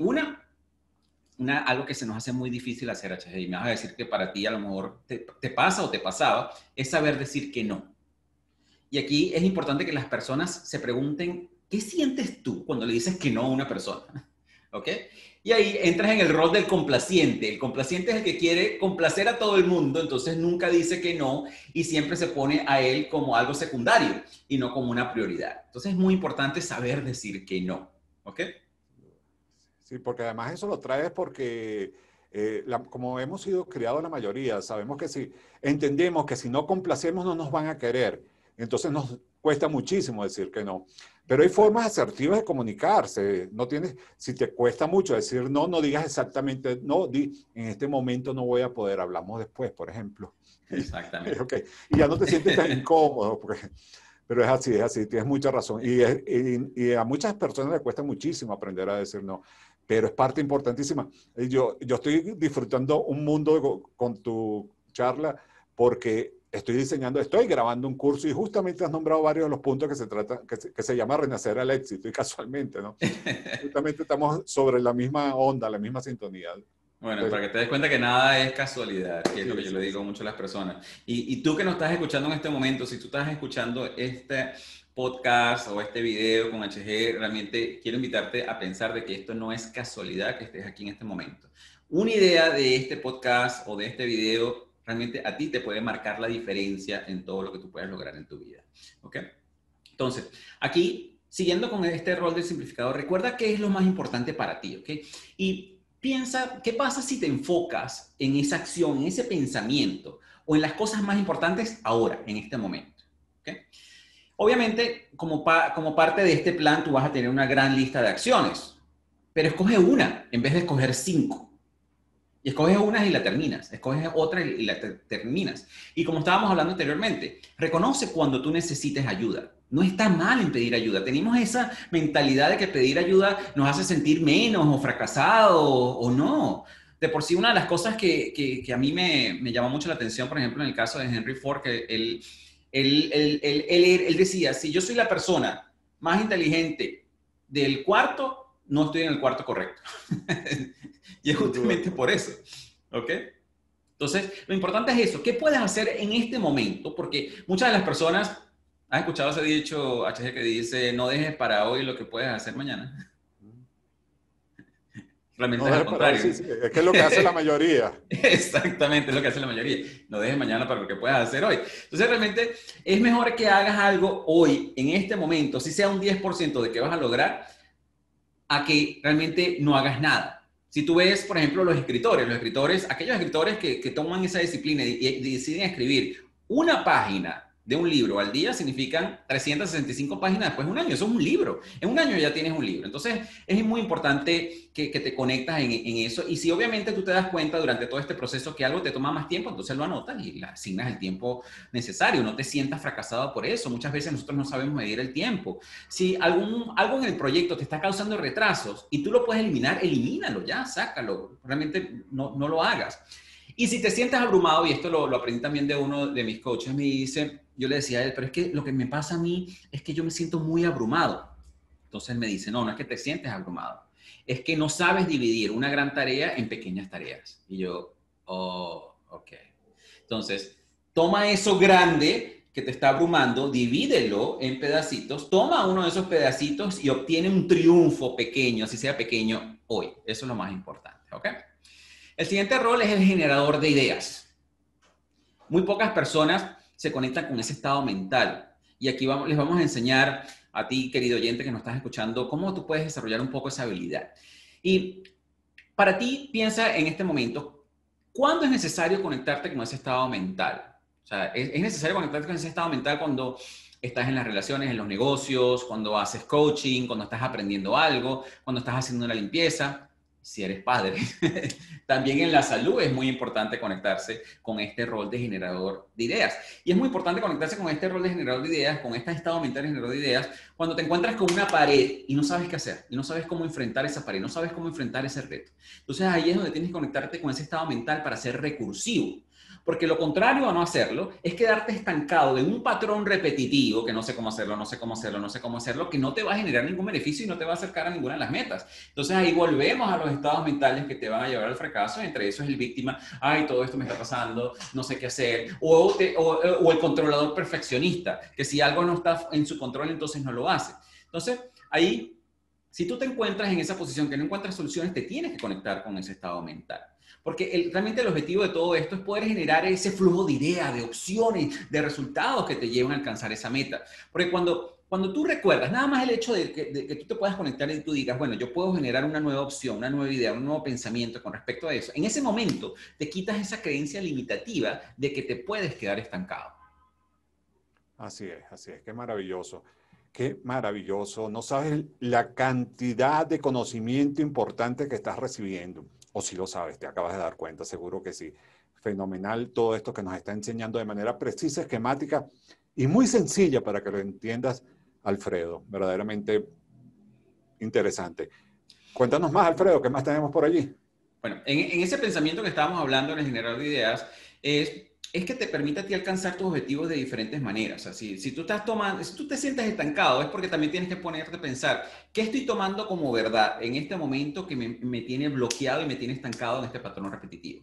Speaker 1: Algo que se nos hace muy difícil hacer, HG, y me vas a decir que para ti a lo mejor te pasa o te pasaba, es saber decir que no. Y aquí es importante que las personas se pregunten, ¿qué sientes tú cuando le dices que no a una persona? ¿Ok? Y ahí entras en el rol del complaciente. El complaciente es el que quiere complacer a todo el mundo, entonces nunca dice que no y siempre se pone a él como algo secundario y no como una prioridad. Entonces es muy importante saber decir que no. ¿Ok?
Speaker 3: Sí, porque además eso lo traes porque, como hemos sido criados la mayoría, sabemos que si entendemos que si no complacemos no nos van a querer. Entonces nos cuesta muchísimo decir que no. Pero hay formas asertivas de comunicarse. No tienes, si te cuesta mucho decir no, no digas exactamente no, en este momento no voy a poder, hablamos después, por ejemplo.
Speaker 1: Exactamente.
Speaker 3: Okay. Y ya no te sientes tan incómodo, pero es así, tienes mucha razón. Y a muchas personas les cuesta muchísimo aprender a decir no, pero es parte importantísima. Yo estoy disfrutando un mundo con tu charla porque estoy grabando un curso y justamente has nombrado varios de los puntos que se llama Renacer al Éxito y casualmente, ¿no? Justamente estamos sobre la misma onda, la misma sintonía.
Speaker 1: Bueno, para que te des cuenta que nada es casualidad, que es lo que yo le digo
Speaker 3: Sí.
Speaker 1: mucho a las personas. Y tú que nos estás escuchando en este momento, si tú estás escuchando podcast o este video con HG, realmente quiero invitarte a pensar de que esto no es casualidad que estés aquí en este momento. Una idea de este podcast o de este video realmente a ti te puede marcar la diferencia en todo lo que tú puedas lograr en tu vida. ¿Ok? Entonces, aquí, siguiendo con este rol del simplificador, recuerda qué es lo más importante para ti. ¿Ok? Y piensa, ¿qué pasa si te enfocas en esa acción, en ese pensamiento o en las cosas más importantes ahora, en este momento? ¿Ok? Obviamente, como parte de este plan, tú vas a tener una gran lista de acciones, pero escoge una en vez de escoger 5. Y escoges una y la terminas, escoges otra y la terminas. Y como estábamos hablando anteriormente, reconoce cuando tú necesites ayuda. No está mal en pedir ayuda. Tenemos esa mentalidad de que pedir ayuda nos hace sentir menos o fracasados o no. De por sí, una de las cosas que a mí me llamó mucho la atención, por ejemplo, en el caso de Henry Ford, que él decía, si yo soy la persona más inteligente del cuarto, no estoy en el cuarto correcto. Y es justamente por eso, ¿ok? Entonces, lo importante es eso. ¿Qué puedes hacer en este momento? Porque muchas de las personas, ¿has escuchado ese dicho HG que dice, no dejes para hoy lo que puedes hacer mañana? Realmente
Speaker 3: No
Speaker 1: es al
Speaker 3: dejes para hoy,
Speaker 1: contrario.
Speaker 3: sí, sí, es que es lo que hace la mayoría.
Speaker 1: Exactamente, es lo que hace la mayoría. No dejes mañana para lo que puedas hacer hoy. Entonces, realmente es mejor que hagas algo hoy, en este momento, si sea un 10% de que vas a lograr, a que realmente no hagas nada. Si tú ves, por ejemplo, aquellos escritores que toman esa disciplina y deciden escribir una página de un libro al día, significan 365 páginas después de un año. Eso es un libro. En un año ya tienes un libro. Entonces, es muy importante que te conectas en eso. Y si obviamente tú te das cuenta durante todo este proceso que algo te toma más tiempo, entonces lo anotas y le asignas el tiempo necesario. No te sientas fracasado por eso. Muchas veces nosotros no sabemos medir el tiempo. Si algo en el proyecto te está causando retrasos y tú lo puedes eliminar, elimínalo ya, sácalo. Realmente no lo hagas. Y si te sientes abrumado, y esto lo aprendí también de uno de mis coaches, me dice, yo le decía a él, pero es que lo que me pasa a mí es que yo me siento muy abrumado. Entonces él me dice, no es que te sientes abrumado, es que no sabes dividir una gran tarea en pequeñas tareas. Y yo, oh, ok. Entonces, toma eso grande que te está abrumando, divídelo en pedacitos, toma uno de esos pedacitos y obtiene un triunfo pequeño, así sea pequeño, hoy. Eso es lo más importante, ¿ok? El siguiente rol es el generador de ideas. Muy pocas personas se conectan con ese estado mental. Y aquí les vamos a enseñar a ti, querido oyente que nos estás escuchando, cómo tú puedes desarrollar un poco esa habilidad. Y para ti, piensa en este momento, ¿cuándo es necesario conectarte con ese estado mental? O sea, es necesario conectarte con ese estado mental cuando estás en las relaciones, en los negocios, cuando haces coaching, cuando estás aprendiendo algo, cuando estás haciendo una limpieza, si eres padre. También en la salud es muy importante conectarse con este rol de generador de ideas. Y es muy importante conectarse con este rol de generador de ideas, con este estado mental de generador de ideas, cuando te encuentras con una pared y no sabes qué hacer, y no sabes cómo enfrentar esa pared, no sabes cómo enfrentar ese reto. Entonces ahí es donde tienes que conectarte con ese estado mental para ser recursivo. Porque lo contrario a no hacerlo es quedarte estancado en un patrón repetitivo, que no sé cómo hacerlo, no sé cómo hacerlo, no sé cómo hacerlo, que no te va a generar ningún beneficio y no te va a acercar a ninguna de las metas. Entonces ahí volvemos a los estados mentales que te van a llevar al fracaso. Entre eso es el víctima, ay, todo esto me está pasando, no sé qué hacer. O el controlador perfeccionista, que si algo no está en su control, entonces no lo hace. Entonces ahí, si tú te encuentras en esa posición que no encuentras soluciones, te tienes que conectar con ese estado mental. Porque realmente el objetivo de todo esto es poder generar ese flujo de ideas, de opciones, de resultados que te lleven a alcanzar esa meta. Porque cuando tú recuerdas, nada más el hecho de que tú te puedas conectar y tú digas, bueno, yo puedo generar una nueva opción, una nueva idea, un nuevo pensamiento con respecto a eso, en ese momento te quitas esa creencia limitativa de que te puedes quedar estancado.
Speaker 3: Así es, qué maravilloso. Qué maravilloso. No sabes la cantidad de conocimiento importante que estás recibiendo. O si lo sabes, te acabas de dar cuenta, seguro que sí. Fenomenal todo esto que nos está enseñando de manera precisa, esquemática y muy sencilla para que lo entiendas, Alfredo. Verdaderamente interesante. Cuéntanos más, Alfredo, ¿qué más tenemos por allí?
Speaker 1: Bueno, en ese pensamiento que estábamos hablando en el generador de ideas, es que te permite a ti alcanzar tus objetivos de diferentes maneras. O sea, si tú te sientes estancado, es porque también tienes que ponerte a pensar, ¿qué estoy tomando como verdad en este momento que me tiene bloqueado y me tiene estancado en este patrón repetitivo? ¿Ok?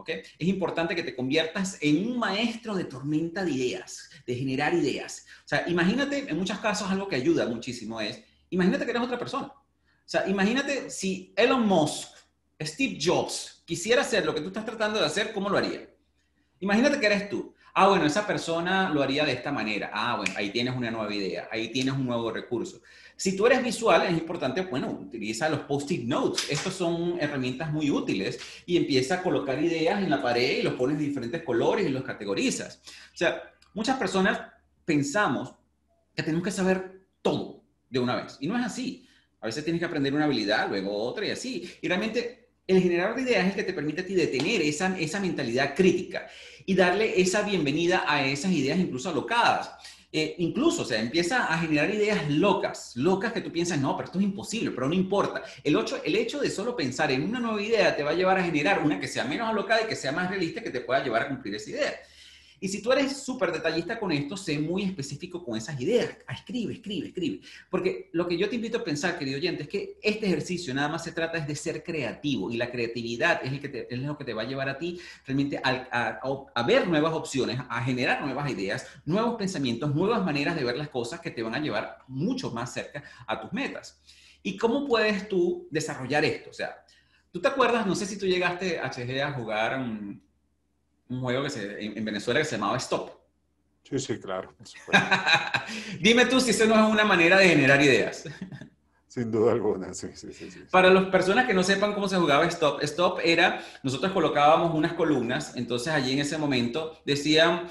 Speaker 1: ¿ok? Es importante que te conviertas en un maestro de tormenta de ideas, de generar ideas. O sea, imagínate, en muchos casos algo que ayuda muchísimo es, imagínate que eres otra persona. O sea, imagínate si Elon Musk, Steve Jobs, quisiera hacer lo que tú estás tratando de hacer, ¿cómo lo haría? Imagínate que eres tú. Ah, bueno, esa persona lo haría de esta manera. Ah, bueno, ahí tienes una nueva idea, ahí tienes un nuevo recurso. Si tú eres visual, es importante, bueno, utiliza los post-it notes. Estos son herramientas muy útiles y empieza a colocar ideas en la pared y los pones de diferentes colores y los categorizas. O sea, muchas personas pensamos que tenemos que saber todo de una vez. Y no es así. A veces tienes que aprender una habilidad, luego otra y así. Y realmente el generador de ideas es el que te permite a ti detener esa mentalidad crítica y darle esa bienvenida a esas ideas incluso alocadas. Incluso, o sea, empieza a generar ideas locas que tú piensas, no, pero esto es imposible, pero no importa. El hecho de solo pensar en una nueva idea te va a llevar a generar una que sea menos alocada y que sea más realista, que te pueda llevar a cumplir esa idea. Y si tú eres súper detallista con esto, sé muy específico con esas ideas. Escribe. Porque lo que yo te invito a pensar, querido oyente, es que este ejercicio nada más se trata es de ser creativo. Y la creatividad es lo que te va a llevar a ti realmente a ver nuevas opciones, a generar nuevas ideas, nuevos pensamientos, nuevas maneras de ver las cosas que te van a llevar mucho más cerca a tus metas. ¿Y cómo puedes tú desarrollar esto? O sea, ¿tú te acuerdas? No sé si tú llegaste, HG, a jugar un juego en Venezuela que se llamaba Stop.
Speaker 3: Sí, claro, por supuesto.
Speaker 1: Dime tú si eso no es una manera de generar ideas.
Speaker 3: Sin duda alguna, sí.
Speaker 1: Para las personas que no sepan cómo se jugaba Stop era, nosotros colocábamos unas columnas, entonces allí en ese momento decían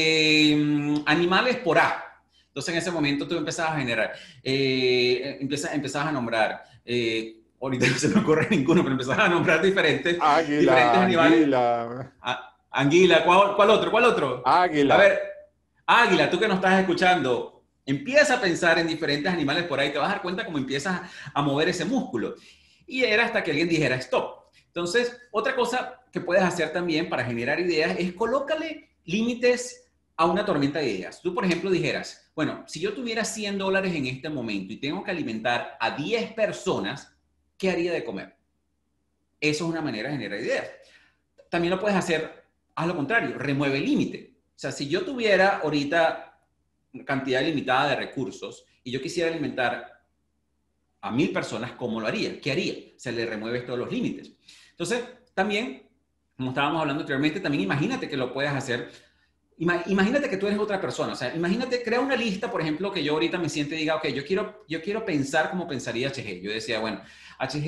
Speaker 1: animales por A. Entonces en ese momento tú empezabas a generar, empezabas a nombrar, ahorita no se me ocurre ninguno, pero empezabas a nombrar diferentes animales.
Speaker 3: Águila.
Speaker 1: Anguila, ¿cuál otro?
Speaker 3: Águila.
Speaker 1: A ver, águila, tú que nos estás escuchando, empieza a pensar en diferentes animales por ahí, te vas a dar cuenta cómo empiezas a mover ese músculo. Y era hasta que alguien dijera stop. Entonces, otra cosa que puedes hacer también para generar ideas es colócale límites a una tormenta de ideas. Tú, por ejemplo, dijeras, bueno, si yo tuviera $100 en este momento y tengo que alimentar a 10 personas, ¿qué haría de comer? Eso es una manera de generar ideas. También lo puedes hacer, haz lo contrario, remueve el límite. O sea, si yo tuviera ahorita cantidad limitada de recursos y yo quisiera alimentar a 1000 personas, ¿cómo lo haría? ¿Qué haría? Se le remueve todos los límites. Entonces, también, como estábamos hablando anteriormente, también imagínate que lo puedes hacer. Imagínate que tú eres otra persona. O sea, imagínate, crea una lista, por ejemplo, que yo ahorita me siente y diga, ok, yo quiero pensar como pensaría HG. Yo decía, bueno, HG,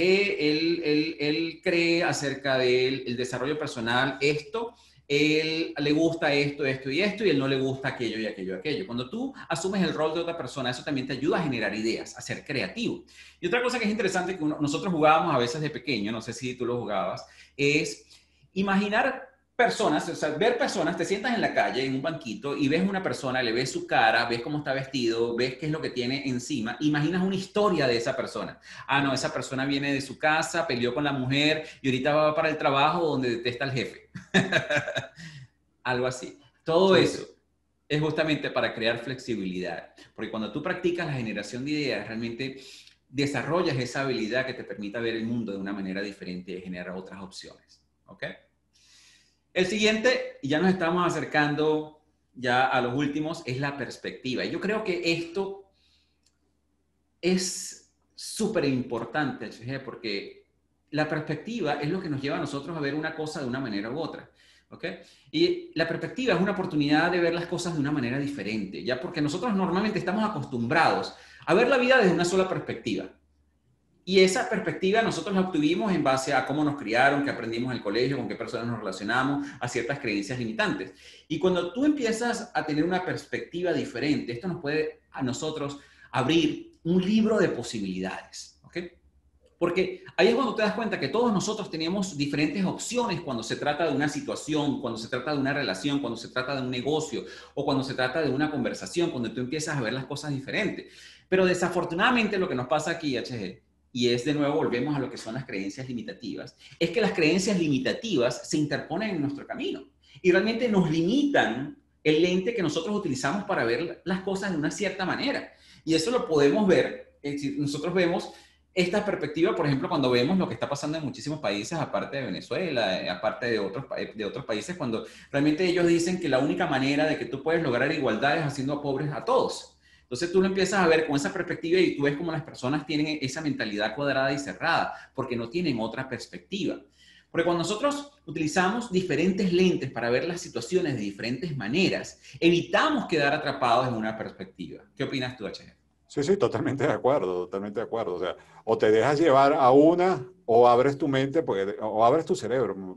Speaker 1: él cree acerca del desarrollo personal esto, él le gusta esto, y él no le gusta aquello y aquello. Cuando tú asumes el rol de otra persona, eso también te ayuda a generar ideas, a ser creativo. Y otra cosa que es interesante, que nosotros jugábamos a veces de pequeño, no sé si tú lo jugabas, es imaginar personas, o sea, ver personas, te sientas en la calle, en un banquito, y ves una persona, le ves su cara, ves cómo está vestido, ves qué es lo que tiene encima, imaginas una historia de esa persona. Ah, no, esa persona viene de su casa, peleó con la mujer, y ahorita va para el trabajo donde detesta al jefe. Algo así. Todo eso es justamente para crear flexibilidad, porque cuando tú practicas la generación de ideas, realmente desarrollas esa habilidad que te permita ver el mundo de una manera diferente y generar otras opciones. ¿Ok? El siguiente, y ya nos estamos acercando ya a los últimos, es la perspectiva. Y yo creo que esto es súper importante, porque la perspectiva es lo que nos lleva a nosotros a ver una cosa de una manera u otra. ¿Okay? Y la perspectiva es una oportunidad de ver las cosas de una manera diferente, ya porque nosotros normalmente estamos acostumbrados a ver la vida desde una sola perspectiva. Y esa perspectiva nosotros la obtuvimos en base a cómo nos criaron, qué aprendimos en el colegio, con qué personas nos relacionamos, a ciertas creencias limitantes. Y cuando tú empiezas a tener una perspectiva diferente, esto nos puede a nosotros abrir un libro de posibilidades. ¿Ok? Porque ahí es cuando te das cuenta que todos nosotros tenemos diferentes opciones cuando se trata de una situación, cuando se trata de una relación, cuando se trata de un negocio o cuando se trata de una conversación, cuando tú empiezas a ver las cosas diferentes. Pero desafortunadamente lo que nos pasa aquí, HG, y es de nuevo, volvemos a lo que son las creencias limitativas, es que las creencias limitativas se interponen en nuestro camino y realmente nos limitan el lente que nosotros utilizamos para ver las cosas de una cierta manera. Y eso lo podemos ver, es decir, nosotros vemos esta perspectiva, por ejemplo, cuando vemos lo que está pasando en muchísimos países, aparte de Venezuela, aparte de otros países, cuando realmente ellos dicen que la única manera de que tú puedes lograr igualdad es haciendo a pobres a todos. Entonces tú lo empiezas a ver con esa perspectiva y tú ves cómo las personas tienen esa mentalidad cuadrada y cerrada, porque no tienen otra perspectiva. Porque cuando nosotros utilizamos diferentes lentes para ver las situaciones de diferentes maneras, evitamos quedar atrapados en una perspectiva. ¿Qué opinas tú, HG?
Speaker 3: Sí, sí, totalmente de acuerdo, totalmente de acuerdo. O sea, o te dejas llevar a una o abres tu mente, porque, o abres tu cerebro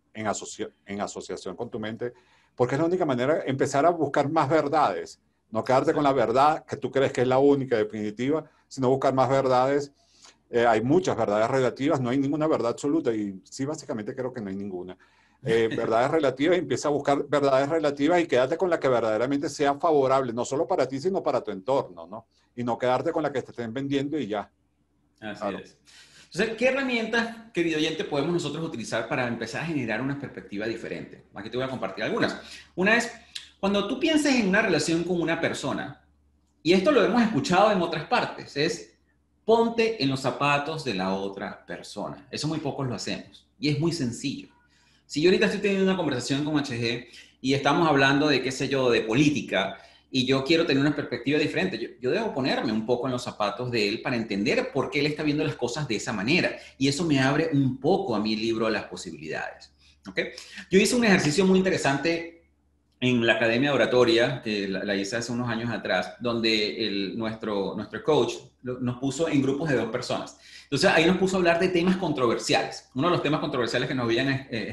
Speaker 3: en asociación con tu mente, porque es la única manera de empezar a buscar más verdades. No quedarte con la verdad que tú crees que es la única definitiva, sino buscar más verdades. Hay muchas verdades relativas, no hay ninguna verdad absoluta y sí, básicamente creo que no hay ninguna. Verdades relativas, empieza a buscar verdades relativas y quédate con la que verdaderamente sea favorable, no solo para ti, sino para tu entorno, ¿no? Y no quedarte con la que te estén vendiendo y ya.
Speaker 1: Así
Speaker 3: Claro.
Speaker 1: es. Entonces, ¿qué herramientas, querido oyente, podemos nosotros utilizar para empezar a generar una perspectiva diferente? Aquí te voy a compartir algunas. Una es, cuando tú pienses en una relación con una persona, y esto lo hemos escuchado en otras partes, es ponte en los zapatos de la otra persona. Eso muy pocos lo hacemos. Y es muy sencillo. Si yo ahorita estoy teniendo una conversación con HG y estamos hablando de, qué sé yo, de política, y yo quiero tener una perspectiva diferente, yo debo ponerme un poco en los zapatos de él para entender por qué él está viendo las cosas de esa manera. Y eso me abre un poco a mi libro las posibilidades. ¿Okay? Yo hice un ejercicio muy interesante en la Academia de Oratoria, que la hice hace unos años atrás, donde nuestro coach nos puso en grupos de 2 personas. Entonces ahí nos puso a hablar de temas controversiales. Uno de los temas controversiales que nos habían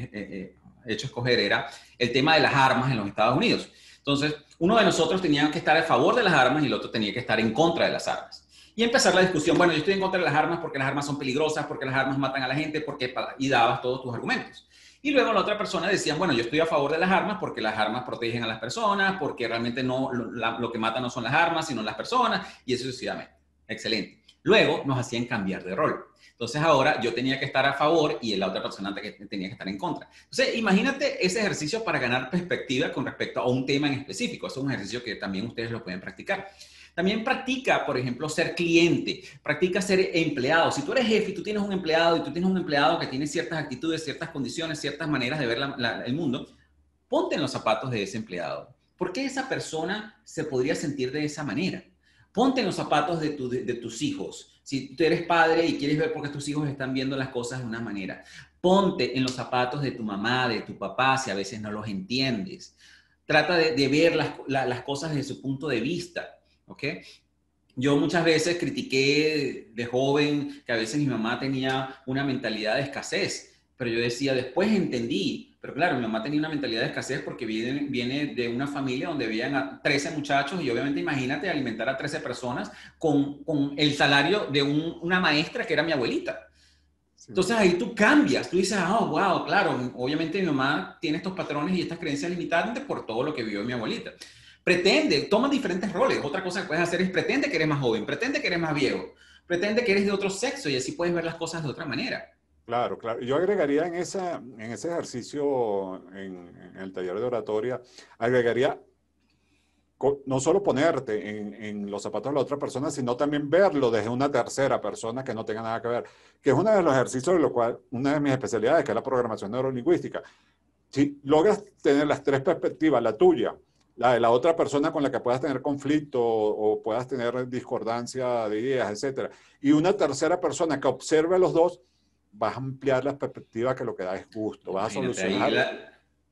Speaker 1: hecho escoger era el tema de las armas en los Estados Unidos. Entonces, uno de nosotros tenía que estar a favor de las armas y el otro tenía que estar en contra de las armas. Y empezar la discusión, bueno, yo estoy en contra de las armas porque las armas son peligrosas, porque las armas matan a la gente, y dabas todos tus argumentos. Y luego la otra persona decía, bueno, yo estoy a favor de las armas porque las armas protegen a las personas, porque realmente no, lo que mata no son las armas, sino las personas, y eso sucesivamente. Excelente. Luego nos hacían cambiar de rol. Entonces ahora yo tenía que estar a favor y la otra persona tenía que estar en contra. Entonces imagínate ese ejercicio para ganar perspectiva con respecto a un tema en específico. Es un ejercicio que también ustedes lo pueden practicar. También practica, por ejemplo, ser cliente, practica ser empleado. Si tú eres jefe y tú tienes un empleado y tú tienes un empleado que tiene ciertas actitudes, ciertas condiciones, ciertas maneras de ver el mundo, ponte en los zapatos de ese empleado. ¿Por qué esa persona se podría sentir de esa manera? Ponte en los zapatos de tus hijos. Si tú eres padre y quieres ver por qué tus hijos están viendo las cosas de una manera, ponte en los zapatos de tu mamá, de tu papá, si a veces no los entiendes. Trata de ver las cosas desde su punto de vista. ¿Ok? Yo muchas veces critiqué de joven que a veces mi mamá tenía una mentalidad de escasez, pero yo decía, después entendí, pero claro, mi mamá tenía una mentalidad de escasez porque viene de una familia donde habían a 13 muchachos y obviamente imagínate alimentar a 13 personas con el salario de una maestra que era mi abuelita.
Speaker 3: Sí.
Speaker 1: Entonces ahí tú cambias, tú dices, oh, wow, claro, obviamente mi mamá tiene estos patrones y estas creencias limitantes por todo lo que vivió mi abuelita. Pretende, toma diferentes roles. Otra cosa que puedes hacer es pretende que eres más joven, pretende que eres más viejo, pretende que eres de otro sexo y así puedes ver las cosas de otra manera.
Speaker 3: Claro, claro. Yo agregaría en ese ejercicio, en el taller de oratoria, agregaría no solo ponerte en los zapatos de la otra persona, sino también verlo desde una tercera persona que no tenga nada que ver, que es uno de los ejercicios de lo cual, una de mis especialidades, que es la programación neurolingüística. Si logras tener las 3 perspectivas, la tuya, la de la otra persona con la que puedas tener conflicto o puedas tener discordancia de ideas, etcétera, y una tercera persona que observe a los dos, vas a ampliar las perspectivas que lo que da es gusto, vas a solucionar.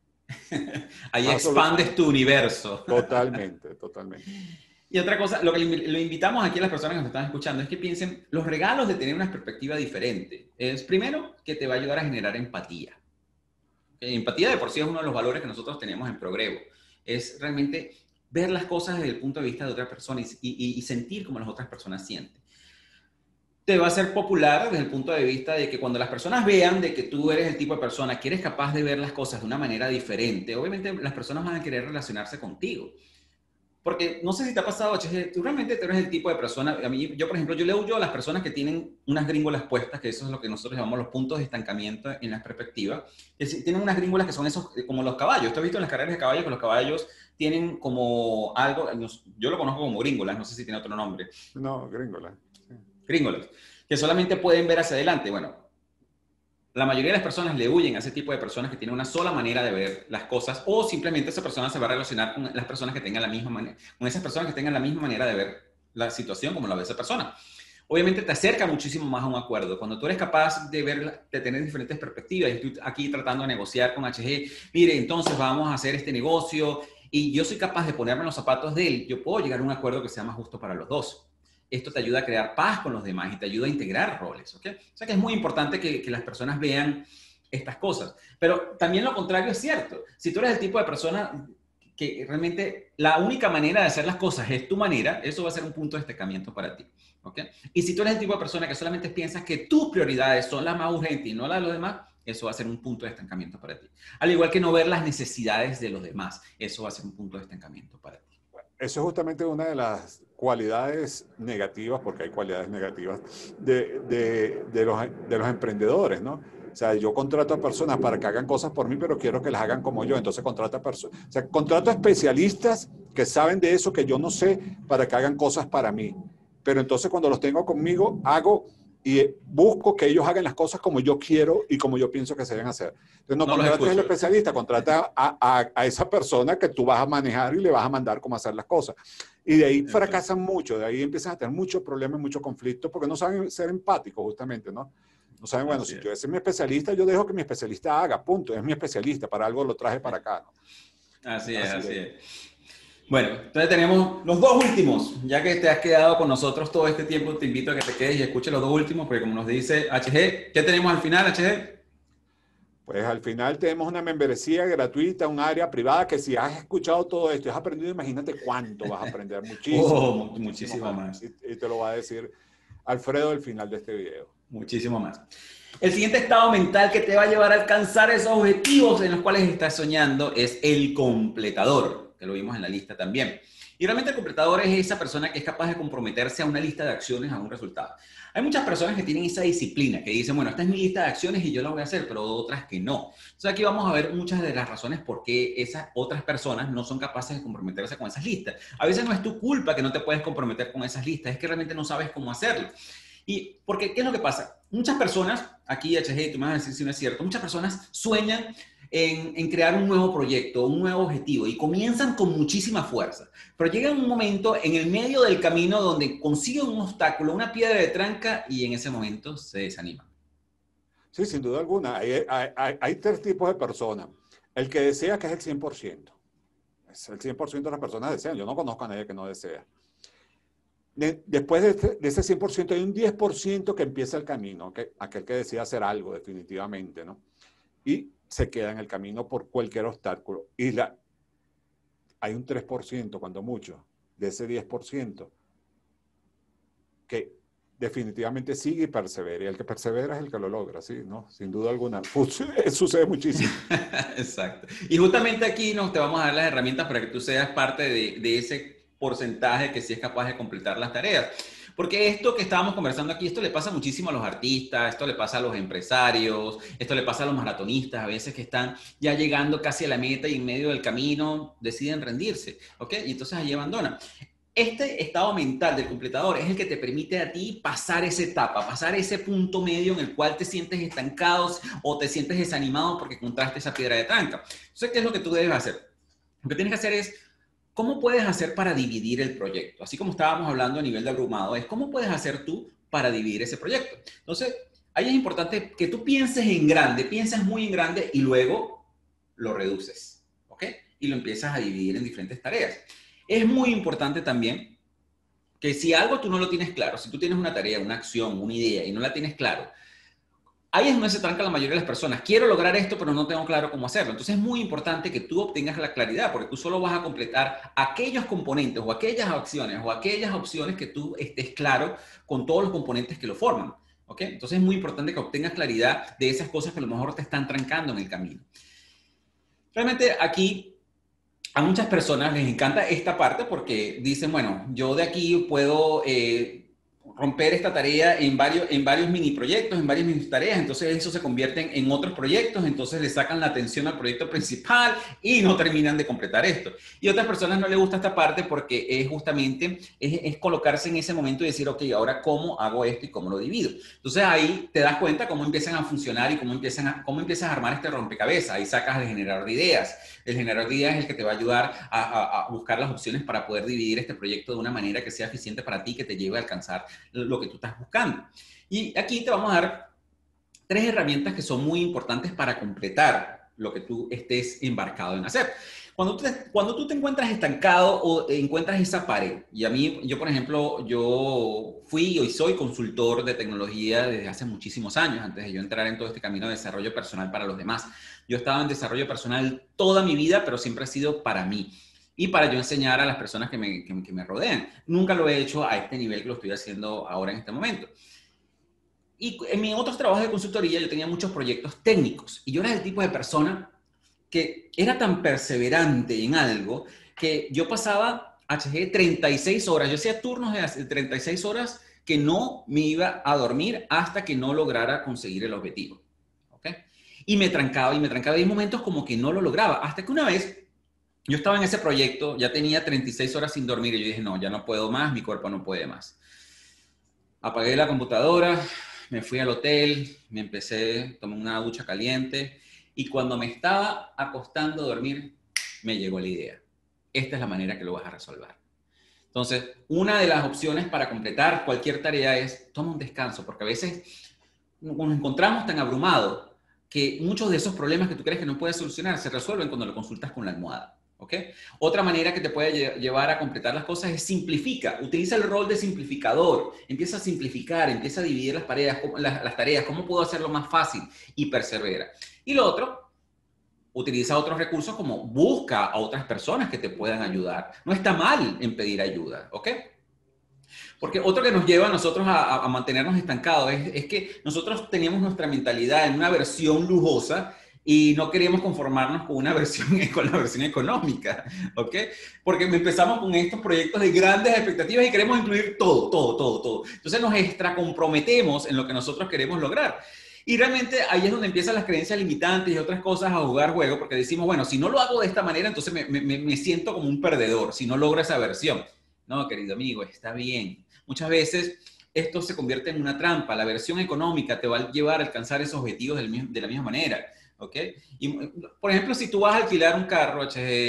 Speaker 1: Ahí
Speaker 3: Vas a
Speaker 1: expandes tu universo.
Speaker 3: Totalmente, totalmente.
Speaker 1: Y otra cosa, lo que lo invitamos aquí a las personas que nos están escuchando es que piensen los regalos de tener una perspectiva diferente. Es primero que te va a ayudar a generar empatía. Empatía de por sí es uno de los valores que nosotros tenemos en Progrevo. Es realmente ver las cosas desde el punto de vista de otra persona y sentir como las otras personas sienten. Te va a ser popular desde el punto de vista de que cuando las personas vean de que tú eres el tipo de persona que eres capaz de ver las cosas de una manera diferente, obviamente las personas van a querer relacionarse contigo. Porque no sé si te ha pasado, Che, tú realmente eres el tipo de persona, yo por ejemplo, yo le huyo a las personas que tienen unas gringolas puestas, que eso es lo que nosotros llamamos los puntos de estancamiento en la perspectiva. Tienen unas gringolas que son esos, como los caballos. ¿Tú has visto en las carreras de caballos que los caballos tienen como algo, yo lo conozco como gringolas, no sé si tiene otro nombre.
Speaker 3: No, gringola.
Speaker 1: Gringolos, que solamente pueden ver hacia adelante. Bueno, la mayoría de las personas le huyen a ese tipo de personas que tienen una sola manera de ver las cosas, o simplemente esa persona se va a relacionar con las personas que tengan la misma manera, con esas personas que tengan la misma manera de ver la situación como la ve esa persona. Obviamente te acerca muchísimo más a un acuerdo. Cuando tú eres capaz de ver, de tener diferentes perspectivas, y estoy aquí tratando de negociar con HG, mire, entonces vamos a hacer este negocio, y yo soy capaz de ponerme en los zapatos de él, yo puedo llegar a un acuerdo que sea más justo para los dos. Esto te ayuda a crear paz con los demás y te ayuda a integrar roles, ¿ok? O sea que es muy importante que las personas vean estas cosas. Pero también lo contrario es cierto. Si tú eres el tipo de persona que realmente la única manera de hacer las cosas es tu manera, eso va a ser un punto de estancamiento para ti, ¿ok? Y si tú eres el tipo de persona que solamente piensas que tus prioridades son las más urgentes y no las de los demás, eso va a ser un punto de estancamiento para ti. Al igual que no ver las necesidades de los demás, eso va a ser un punto de estancamiento para ti.
Speaker 3: Eso es justamente una de las cualidades negativas, porque hay cualidades negativas, de los emprendedores, ¿no? O sea, yo contrato a personas para que hagan cosas por mí, pero quiero que las hagan como yo. Entonces contrato a personas, o sea, contrato a especialistas que saben de eso que yo no sé para que hagan cosas para mí. Pero entonces cuando los tengo conmigo, hago y busco que ellos hagan las cosas como yo quiero y como yo pienso que se deben hacer. Entonces no contrates al especialista, contrata a esa persona que tú vas a manejar y le vas a mandar cómo hacer las cosas. Y de ahí fracasan mucho, de ahí empiezan a tener muchos problemas, muchos conflictos, porque no saben ser empáticos justamente, ¿no? No saben, bueno, si yo soy mi especialista, yo dejo que mi especialista haga, punto. Es mi especialista, para algo lo traje para acá, ¿no?
Speaker 1: Así es. Bueno, entonces tenemos los dos últimos. Ya que te has quedado con nosotros todo este tiempo, te invito a que te quedes y escuches los dos últimos, porque como nos dice HG, ¿qué tenemos al final, HG?
Speaker 3: Pues al final tenemos una membresía gratuita, un área privada, que si has escuchado todo esto y has aprendido, imagínate cuánto vas a aprender. Muchísimo.
Speaker 1: Muchísimo más.
Speaker 3: Y te lo va a decir Alfredo al final de este video.
Speaker 1: Muchísimo más. El siguiente estado mental que te va a llevar a alcanzar esos objetivos en los cuales estás soñando es el completador, que lo vimos en la lista también. Y realmente el completador es esa persona que es capaz de comprometerse a una lista de acciones, a un resultado. Hay muchas personas que tienen esa disciplina, que dicen, bueno, esta es mi lista de acciones y yo la voy a hacer, pero otras que no. Entonces aquí vamos a ver muchas de las razones por qué esas otras personas no son capaces de comprometerse con esas listas. A veces no es tu culpa que no te puedes comprometer con esas listas, es que realmente no sabes cómo hacerlo. Y porque, ¿qué es lo que pasa? Muchas personas, aquí HG, tú me vas a decir si no es cierto, muchas personas sueñan en crear un nuevo proyecto, un nuevo objetivo, y comienzan con muchísima fuerza. Pero llega un momento en el medio del camino donde consiguen un obstáculo, una piedra de tranca, y en ese momento se desaniman.
Speaker 3: Sí, sin duda alguna. Hay tres tipos de personas. El que desea, que es el 100%. El 100% de las personas desean. Yo no conozco a nadie que no desea. Después de ese 100% hay un 10% que empieza el camino, aquel que decide hacer algo definitivamente, ¿no? Y se queda en el camino por cualquier obstáculo. Y hay un 3%, cuando mucho, de ese 10%, que definitivamente sigue y persevera. Y el que persevera es el que lo logra, ¿sí? ¿No? Sin duda alguna. Sucede muchísimo.
Speaker 1: Exacto. Y justamente aquí te vamos a dar las herramientas para que tú seas parte de ese porcentaje que sí es capaz de completar las tareas. Porque esto que estábamos conversando aquí, esto le pasa muchísimo a los artistas, esto le pasa a los empresarios, esto le pasa a los maratonistas, a veces que están ya llegando casi a la meta y en medio del camino deciden rendirse, ¿ok? Y entonces allí abandonan. Este estado mental del completador es el que te permite a ti pasar esa etapa, pasar ese punto medio en el cual te sientes estancado o te sientes desanimado porque encontraste esa piedra de tranca. Entonces, ¿qué es lo que tú debes hacer? Lo que tienes que hacer es, ¿cómo puedes hacer para dividir el proyecto? Así como estábamos hablando a nivel de abrumado, es cómo puedes hacer tú para dividir ese proyecto. Entonces, ahí es importante que tú pienses en grande, pienses muy en grande y luego lo reduces, ¿ok? Y lo empiezas a dividir en diferentes tareas. Es muy importante también que si algo tú no lo tienes claro, si tú tienes una tarea, una acción, una idea y no la tienes claro, ahí es donde se tranca la mayoría de las personas. Quiero lograr esto, pero no tengo claro cómo hacerlo. Entonces es muy importante que tú obtengas la claridad, porque tú solo vas a completar aquellos componentes o aquellas acciones o aquellas opciones que tú estés claro con todos los componentes que lo forman. ¿Ok? Entonces es muy importante que obtengas claridad de esas cosas que a lo mejor te están trancando en el camino. Realmente aquí a muchas personas les encanta esta parte porque dicen, bueno, yo de aquí puedo romper esta tarea en varios mini proyectos, en varias mini tareas, entonces eso se convierte en otros proyectos, entonces le sacan la atención al proyecto principal y no terminan de completar esto. Y a otras personas no les gusta esta parte porque es justamente, es colocarse en ese momento y decir, ok, ahora cómo hago esto y cómo lo divido. Entonces ahí te das cuenta cómo empiezan a funcionar y cómo empiezas a armar este rompecabezas. Ahí sacas el generador de ideas. El generador de ideas es el que te va a ayudar a buscar las opciones para poder dividir este proyecto de una manera que sea eficiente para ti, que te lleve a alcanzar lo que tú estás buscando. Y aquí te vamos a dar 3 herramientas que son muy importantes para completar lo que tú estés embarcado en hacer. Cuando tú te encuentras estancado o encuentras esa pared, y a mí, yo por ejemplo, yo fui y soy consultor de tecnología desde hace muchísimos años, antes de yo entrar en todo este camino de desarrollo personal para los demás. Yo estaba en desarrollo personal toda mi vida, pero siempre ha sido para mí y para yo enseñar a las personas que me rodean. Nunca lo he hecho a este nivel que lo estoy haciendo ahora en este momento. Y en mis otros trabajos de consultoría yo tenía muchos proyectos técnicos y yo era el tipo de persona que era tan perseverante en algo que yo pasaba, HG, 36 horas. Yo hacía turnos de 36 horas que no me iba a dormir hasta que no lograra conseguir el objetivo. ¿Okay? Y me trancaba y me trancaba. Y hay momentos como que no lo lograba. Hasta que una vez yo estaba en ese proyecto, ya tenía 36 horas sin dormir y yo dije, no, ya no puedo más, mi cuerpo no puede más. Apagué la computadora, me fui al hotel, tomé una ducha caliente y cuando me estaba acostando a dormir, me llegó la idea. Esta es la manera que lo vas a resolver. Entonces, una de las opciones para completar cualquier tarea es toma un descanso, porque a veces nos encontramos tan abrumados que muchos de esos problemas que tú crees que no puedes solucionar se resuelven cuando lo consultas con la almohada. ¿Okay? Otra manera que te puede llevar a completar las cosas es simplifica. Utiliza el rol de simplificador. Empieza a simplificar, empieza a dividir las tareas. ¿Cómo puedo hacerlo más fácil? Y persevera. Y lo otro, utiliza otros recursos como busca a otras personas que te puedan ayudar. No está mal en pedir ayuda, ¿ok? Porque otro que nos lleva a nosotros a mantenernos estancados es que nosotros teníamos nuestra mentalidad en una versión lujosa y no queríamos conformarnos con la versión económica, ¿ok? Porque empezamos con estos proyectos de grandes expectativas y queremos incluir todo. Entonces nos extracomprometemos en lo que nosotros queremos lograr. Y realmente ahí es donde empiezan las creencias limitantes y otras cosas a jugar juego, porque decimos, bueno, si no lo hago de esta manera, entonces me siento como un perdedor, si no logro esa versión. No, querido amigo, está bien. Muchas veces esto se convierte en una trampa. La versión económica te va a llevar a alcanzar esos objetivos de la misma manera. ¿Ok? Y, por ejemplo, si tú vas a alquilar un carro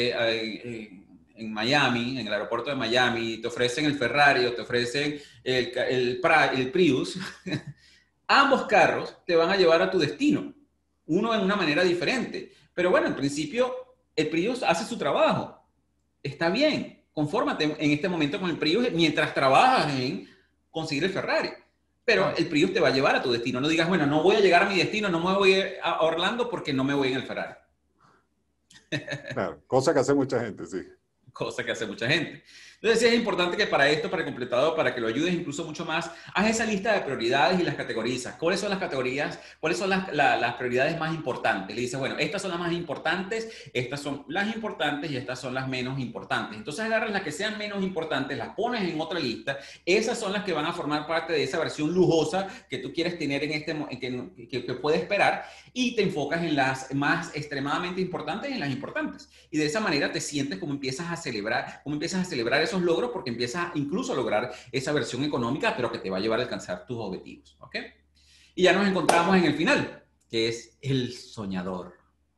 Speaker 1: en Miami, en el aeropuerto de Miami, te ofrecen el Ferrari o te ofrecen el Prius, ambos carros te van a llevar a tu destino, uno en una manera diferente. Pero bueno, en principio, el Prius hace su trabajo. Está bien, confórmate en este momento con el Prius mientras trabajas en conseguir el Ferrari. Pero el Prius te va a llevar a tu destino. No digas, bueno, no voy a llegar a mi destino, no me voy a Orlando porque no me voy en el Ferrari.
Speaker 3: Claro, cosa que hace mucha gente, sí.
Speaker 1: Cosa que hace mucha gente. Entonces, sí es importante que para esto, para el completado, para que lo ayudes incluso mucho más, haz esa lista de prioridades y las categorizas. ¿Cuáles son las categorías? ¿Cuáles son las prioridades más importantes? Le dices, bueno, estas son las más importantes, estas son las importantes y estas son las menos importantes. Entonces, agarras las que sean menos importantes, las pones en otra lista. Esas son las que van a formar parte de esa versión lujosa que tú quieres tener que puede esperar y te enfocas en las más extremadamente importantes y en las importantes. Y de esa manera te sientes como empiezas a celebrar esos logros porque empiezas incluso a lograr esa versión económica, pero que te va a llevar a alcanzar tus objetivos, ¿ok? Y ya nos encontramos en el final, que es el soñador.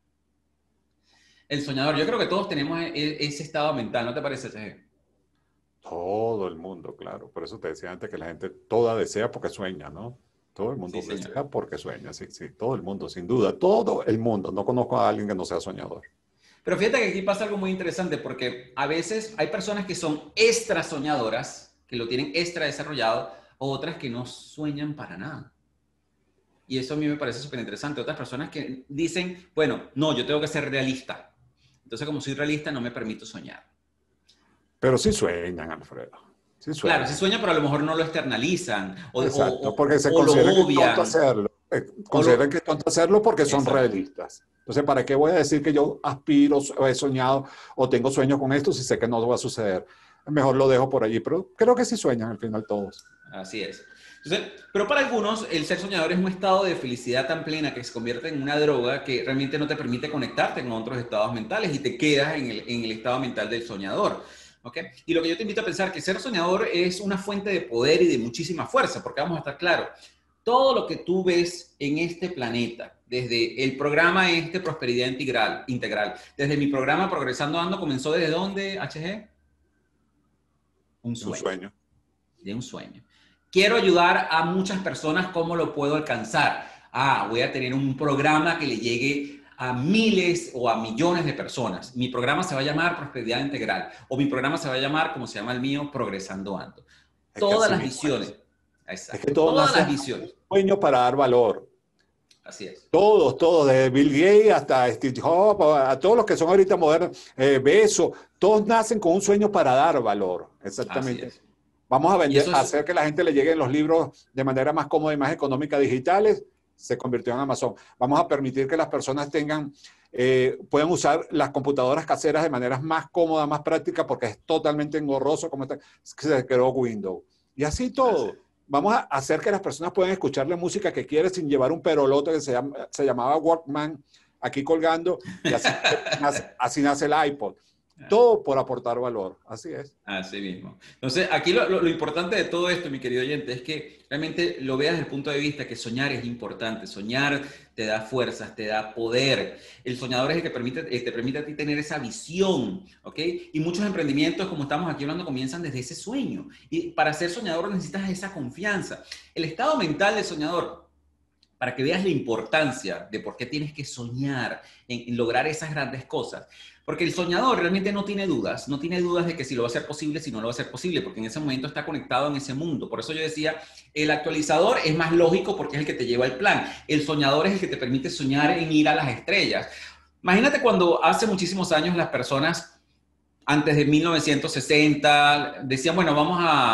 Speaker 1: El soñador, yo creo que todos tenemos ese estado mental, ¿no te parece, Che?
Speaker 3: Todo el mundo, claro. Por eso te decía antes que la gente toda desea porque sueña, ¿no? Todo el mundo desea porque sueña, sí, todo el mundo, sin duda, todo el mundo. No conozco a alguien que no sea soñador.
Speaker 1: Pero fíjate que aquí pasa algo muy interesante porque a veces hay personas que son extra soñadoras, que lo tienen extra desarrollado, o otras que no sueñan para nada. Y eso a mí me parece súper interesante. Otras personas que dicen, bueno, no, yo tengo que ser realista. Entonces, como soy realista, no me permito soñar.
Speaker 3: Pero sí sueñan, Alfredo. Sí sueñan.
Speaker 1: Claro, sí sueñan, pero a lo mejor no lo externalizan.
Speaker 3: Exacto, porque se consideran que es tonto hacerlo. Consideran que es tonto hacerlo porque son realistas. Entonces, ¿para qué voy a decir que yo aspiro o he soñado o tengo sueños con esto si sé que no va a suceder? Mejor lo dejo por allí, pero creo que sí sueñan al final todos.
Speaker 1: Así es. Entonces, pero para algunos, el ser soñador es un estado de felicidad tan plena que se convierte en una droga que realmente no te permite conectarte con otros estados mentales y te quedas en el estado mental del soñador. ¿Okay? Y lo que yo te invito a pensar que ser soñador es una fuente de poder y de muchísima fuerza, porque vamos a estar claros, todo lo que tú ves en este planeta, desde el programa Prosperidad Integral, desde mi programa Progresando Ando, ¿comenzó desde dónde, HG? Un sueño.
Speaker 3: Un sueño.
Speaker 1: De un sueño. Quiero ayudar a muchas personas, ¿cómo lo puedo alcanzar? Voy a tener un programa que le llegue a miles o a millones de personas. Mi programa se va a llamar Prosperidad Integral o mi programa se va a como se llama el mío, Progresando Ando. Todas las visiones.
Speaker 3: Es que todas las visiones. Un sueño para dar valor.
Speaker 1: Así es.
Speaker 3: Todos, desde Bill Gates hasta Steve Jobs, a todos los que son ahorita modernos, Bezos, todos nacen con un sueño para dar valor. Exactamente. Vamos a vender, hacer que la gente le lleguen los libros de manera más cómoda y más económica digitales, se convirtió en Amazon. Vamos a permitir que las personas puedan usar las computadoras caseras de maneras más cómodas, más prácticas, porque es totalmente engorroso como se creó Windows. Y así todo. Vamos a hacer que las personas puedan escuchar la música que quieren sin llevar un perolote que se llamaba Walkman aquí colgando, y así nace el iPod. Todo por aportar valor, así es.
Speaker 1: Así mismo. Entonces, aquí lo importante de todo esto, mi querido oyente, es que realmente lo veas desde el punto de vista que soñar es importante. Soñar te da fuerzas, te da poder. El soñador es el que te permite a ti tener esa visión, ¿ok? Y muchos emprendimientos, como estamos aquí hablando, comienzan desde ese sueño. Y para ser soñador necesitas esa confianza. El estado mental del soñador, para que veas la importancia de por qué tienes que soñar en lograr esas grandes cosas. Porque el soñador realmente no tiene dudas de que si lo va a hacer posible, si no lo va a hacer posible, porque en ese momento está conectado en ese mundo. Por eso yo decía, el actualizador es más lógico porque es el que te lleva al plan. El soñador es el que te permite soñar en ir a las estrellas. Imagínate cuando hace muchísimos años las personas, antes de 1960, decían, bueno, vamos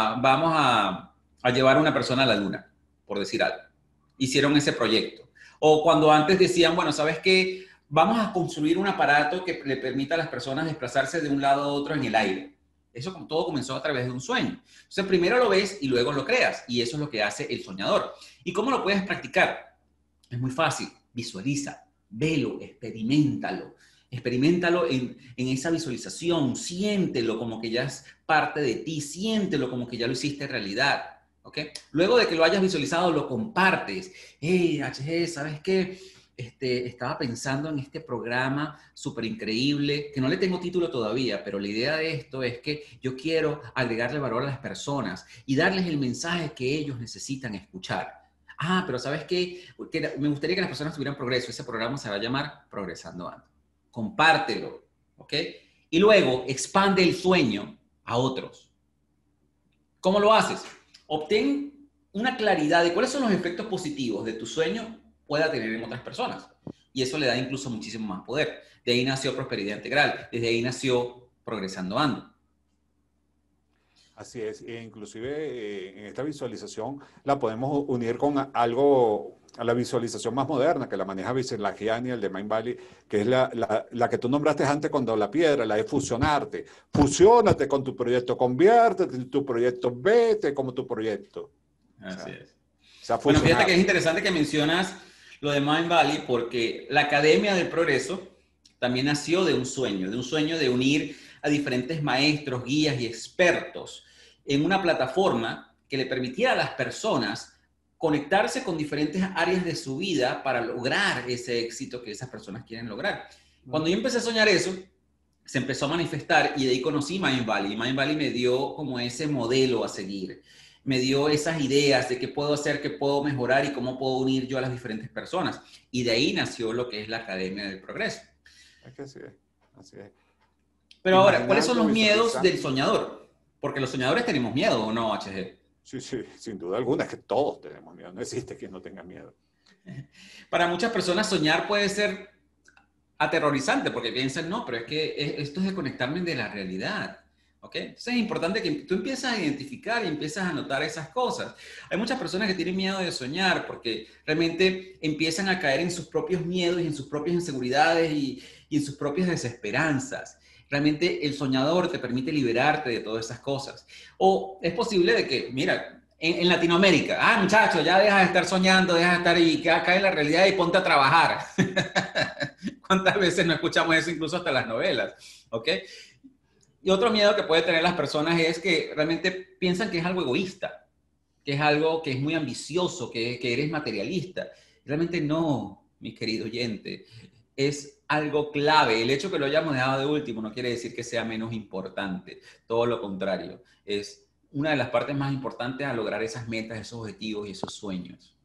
Speaker 1: a llevar a una persona a la luna, por decir algo. Hicieron ese proyecto. O cuando antes decían, bueno, ¿sabes qué? Vamos a construir un aparato que le permita a las personas desplazarse de un lado a otro en el aire. Eso todo comenzó a través de un sueño. Entonces, primero lo ves y luego lo creas. Y eso es lo que hace el soñador. ¿Y cómo lo puedes practicar? Es muy fácil. Visualiza, velo, experiméntalo. Experiméntalo en esa visualización. Siéntelo como que ya es parte de ti. Siéntelo como que ya lo hiciste realidad. ¿Okay? Luego de que lo hayas visualizado, lo compartes. Hey, HG, ¿sabes qué? Estaba pensando en este programa súper increíble, que no le tengo título todavía, pero la idea de esto es que yo quiero agregarle valor a las personas y darles el mensaje que ellos necesitan escuchar. Pero ¿sabes qué? Que me gustaría que las personas tuvieran progreso. Ese programa se va a llamar Progresando Ando. Compártelo, ¿ok? Y luego expande el sueño a otros. ¿Cómo lo haces? Obtén una claridad de cuáles son los efectos positivos de tu sueño pueda tener en otras personas. Y eso le da incluso muchísimo más poder. De ahí nació Prosperidad Integral. Desde ahí nació Progresando Ando.
Speaker 3: Así es. E inclusive en esta visualización la podemos unir con algo, a la visualización más moderna que la maneja Vishen-Lakhiani, el de Mindvalley, que es la que tú nombraste antes cuando la piedra, la de fusionarte. Fusiónate con tu proyecto, conviértete en tu proyecto, vete como tu proyecto.
Speaker 1: Así es.
Speaker 3: Bueno,
Speaker 1: fíjate que es interesante que mencionas lo de Mindvalley porque la Academia del Progreso también nació de un sueño de unir a diferentes maestros, guías y expertos en una plataforma que le permitiera a las personas conectarse con diferentes áreas de su vida para lograr ese éxito que esas personas quieren lograr. Cuando yo empecé a soñar eso, se empezó a manifestar y de ahí conocí Mindvalley. Y Mindvalley me dio como ese modelo a seguir. Me dio esas ideas de qué puedo hacer, qué puedo mejorar y cómo puedo unir yo a las diferentes personas. Y de ahí nació lo que es la Academia del Progreso.
Speaker 3: Es que así es, así es.
Speaker 1: Pero ahora, ¿cuáles son los miedos del soñador? Porque los soñadores tenemos miedo, ¿o no, HG?
Speaker 3: Sí, sin duda alguna, es que todos tenemos miedo. No existe quien no tenga miedo.
Speaker 1: Para muchas personas soñar puede ser aterrorizante porque piensan, no, pero es que esto es desconectarme de la realidad. ¿Okay? Entonces es importante que tú empieces a identificar y empiezas a notar esas cosas. Hay muchas personas que tienen miedo de soñar porque realmente empiezan a caer en sus propios miedos y en sus propias inseguridades y en sus propias desesperanzas. Realmente el soñador te permite liberarte de todas esas cosas. O es posible de que, mira, en Latinoamérica. Ah, muchachos, ya deja de estar soñando, deja de estar y queda acá en la realidad y ponte a trabajar. ¿Cuántas veces no escuchamos eso incluso hasta las novelas? ¿Ok? Y otro miedo que puede tener las personas es que realmente piensan que es algo egoísta, que es algo que es muy ambicioso, que eres materialista. Realmente no, mi querido oyente, es algo clave. El hecho que lo hayamos dejado de último no quiere decir que sea menos importante, todo lo contrario, es una de las partes más importantes a lograr esas metas, esos objetivos y esos sueños.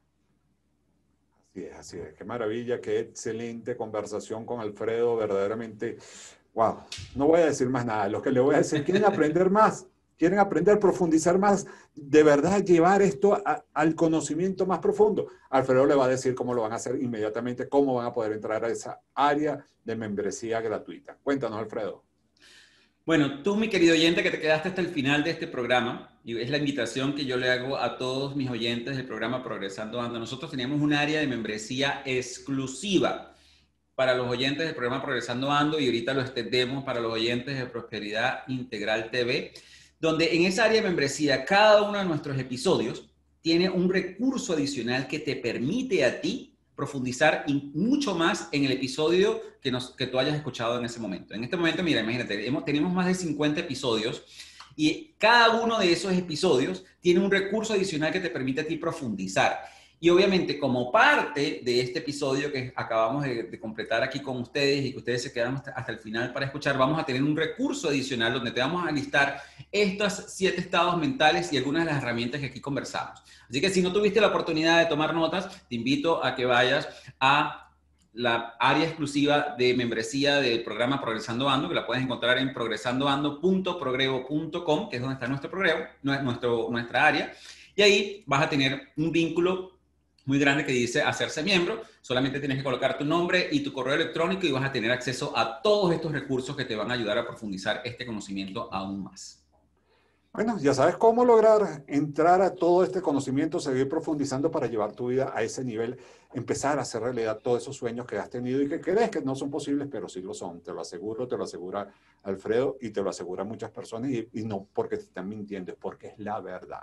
Speaker 3: Así es, así es. Qué maravilla, qué excelente conversación con Alfredo, verdaderamente. Wow, no voy a decir más nada. Lo que le voy a decir, ¿quieren aprender más? ¿Quieren aprender, profundizar más? De verdad, llevar esto al conocimiento más profundo. Alfredo le va a decir cómo lo van a hacer inmediatamente, cómo van a poder entrar a esa área de membresía gratuita. Cuéntanos, Alfredo.
Speaker 1: Bueno, tú, mi querido oyente, que te quedaste hasta el final de este programa, y es la invitación que yo le hago a todos mis oyentes del programa Progresando Ando. Nosotros tenemos un área de membresía exclusiva para los oyentes del programa Progresando Ando y ahorita lo extendemos para los oyentes de Prosperidad Integral TV, donde en esa área de membresía cada uno de nuestros episodios tiene un recurso adicional que te permite a ti profundizar mucho más en el episodio que tú hayas escuchado en ese momento. En este momento, mira, imagínate, tenemos más de 50 episodios y cada uno de esos episodios tiene un recurso adicional que te permite a ti profundizar. Y obviamente, como parte de este episodio que acabamos de completar aquí con ustedes y que ustedes se quedaron hasta el final para escuchar, vamos a tener un recurso adicional donde te vamos a listar estos 7 estados mentales y algunas de las herramientas que aquí conversamos. Así que si no tuviste la oportunidad de tomar notas, te invito a que vayas a la área exclusiva de membresía del programa Progresando Ando, que la puedes encontrar en progresandoando.progrevo.com, que es donde está nuestro progreso, nuestra área. Y ahí vas a tener un vínculo muy grande que dice hacerse miembro. Solamente tienes que colocar tu nombre y tu correo electrónico y vas a tener acceso a todos estos recursos que te van a ayudar a profundizar este conocimiento aún más.
Speaker 3: Bueno, ya sabes cómo lograr entrar a todo este conocimiento, seguir profundizando para llevar tu vida a ese nivel, empezar a hacer realidad todos esos sueños que has tenido y que crees que no son posibles, pero sí lo son. Te lo aseguro, te lo asegura Alfredo y te lo aseguran muchas personas y no porque te están mintiendo, es porque es la verdad.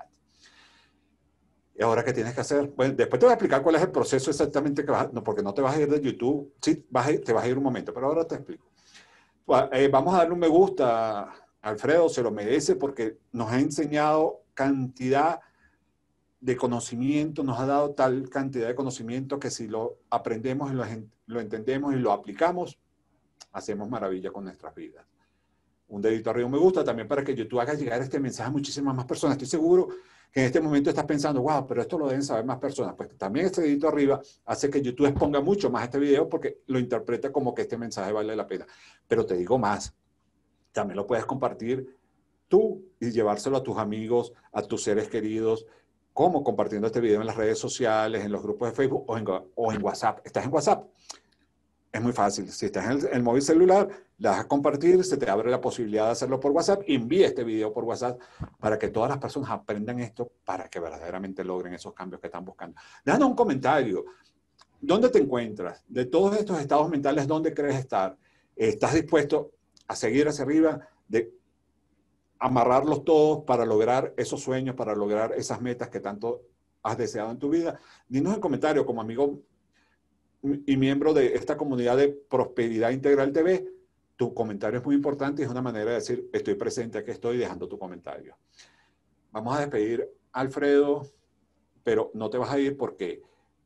Speaker 3: ¿Y ahora qué tienes que hacer? Bueno, después te voy a explicar cuál es el proceso exactamente que no, porque no te vas a ir de YouTube. Sí, te vas a ir un momento, pero ahora te explico. Vamos a darle un me gusta. Alfredo se lo merece porque nos ha enseñado cantidad de conocimiento, nos ha dado tal cantidad de conocimiento que si lo aprendemos y lo entendemos y lo aplicamos, hacemos maravilla con nuestras vidas. Un dedito arriba, un me gusta también para que YouTube haga llegar este mensaje a muchísimas más personas. Estoy seguro que en este momento estás pensando, wow, pero esto lo deben saber más personas. Pues también este dedito arriba hace que YouTube exponga mucho más este video porque lo interpreta como que este mensaje vale la pena. Pero te digo más, también lo puedes compartir tú y llevárselo a tus amigos, a tus seres queridos, como compartiendo este video en las redes sociales, en los grupos de Facebook o en WhatsApp. ¿Estás en WhatsApp? Es muy fácil. Si estás en el móvil celular, le das a compartir, se te abre la posibilidad de hacerlo por WhatsApp. Envía este video por WhatsApp para que todas las personas aprendan esto, para que verdaderamente logren esos cambios que están buscando. Déjanos un comentario. ¿Dónde te encuentras? De todos estos estados mentales, ¿dónde crees estar? ¿Estás dispuesto a seguir hacia arriba, de amarrarlos todos para lograr esos sueños, para lograr esas metas que tanto has deseado en tu vida? Dinos en comentarios, como amigo y miembro de esta comunidad de Prosperidad Integral TV, tu comentario es muy importante y es una manera de decir, estoy presente, aquí estoy dejando tu comentario. Vamos a despedir a Alfredo, pero no te vas a ir porque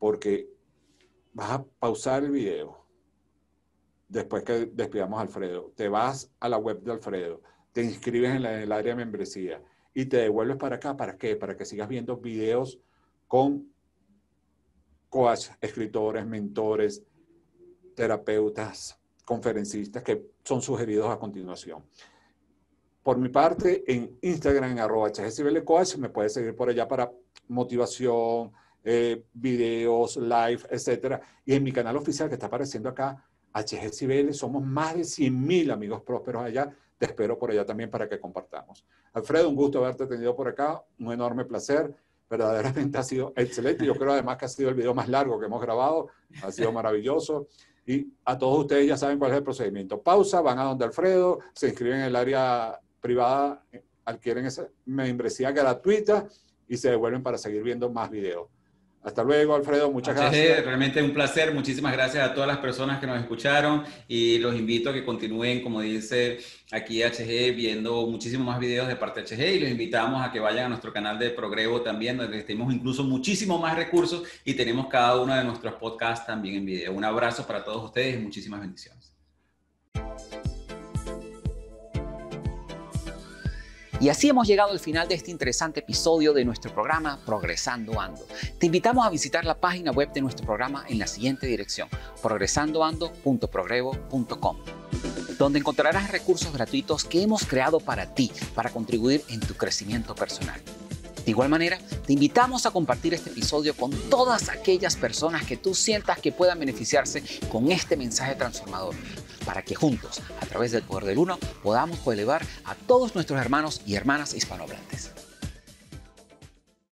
Speaker 3: vas a pausar el video. Después que despidamos a Alfredo, te vas a la web de Alfredo, te inscribes en el área de membresía y te devuelves para acá. ¿Para qué? Para que sigas viendo videos con coaches, escritores, mentores, terapeutas, conferencistas que son sugeridos a continuación. Por mi parte, en Instagram, @hsiblecoach, me puedes seguir por allá para motivación, videos, live, etc. Y en mi canal oficial que está apareciendo acá, HGCBL, somos más de 100,000 amigos prósperos allá. Te espero por allá también para que compartamos. Alfredo, un gusto haberte tenido por acá, un enorme placer. Verdaderamente ha sido excelente. Yo creo además que ha sido el video más largo que hemos grabado. Ha sido maravilloso. Y a todos ustedes ya saben cuál es el procedimiento. Pausa, van a donde Alfredo, se inscriben en el área privada, adquieren esa membresía gratuita y se devuelven para seguir viendo más videos. Hasta luego, Alfredo, muchas
Speaker 1: HG,
Speaker 3: gracias.
Speaker 1: realmente un placer, muchísimas gracias a todas las personas que nos escucharon y los invito a que continúen, como dice aquí HG, viendo muchísimos más videos de parte de HG y los invitamos a que vayan a nuestro canal de Progrevo también, donde tenemos incluso muchísimos más recursos y tenemos cada uno de nuestros podcasts también en video. Un abrazo para todos ustedes y muchísimas bendiciones.
Speaker 2: Y así hemos llegado al final de este interesante episodio de nuestro programa Progresando Ando. Te invitamos a visitar la página web de nuestro programa en la siguiente dirección: progresandoando.progrevo.com, donde encontrarás recursos gratuitos que hemos creado para ti, para contribuir en tu crecimiento personal. De igual manera, te invitamos a compartir este episodio con todas aquellas personas que tú sientas que puedan beneficiarse con este mensaje transformador, para que juntos, a través del poder del uno, podamos elevar a todos nuestros hermanos y hermanas hispanohablantes.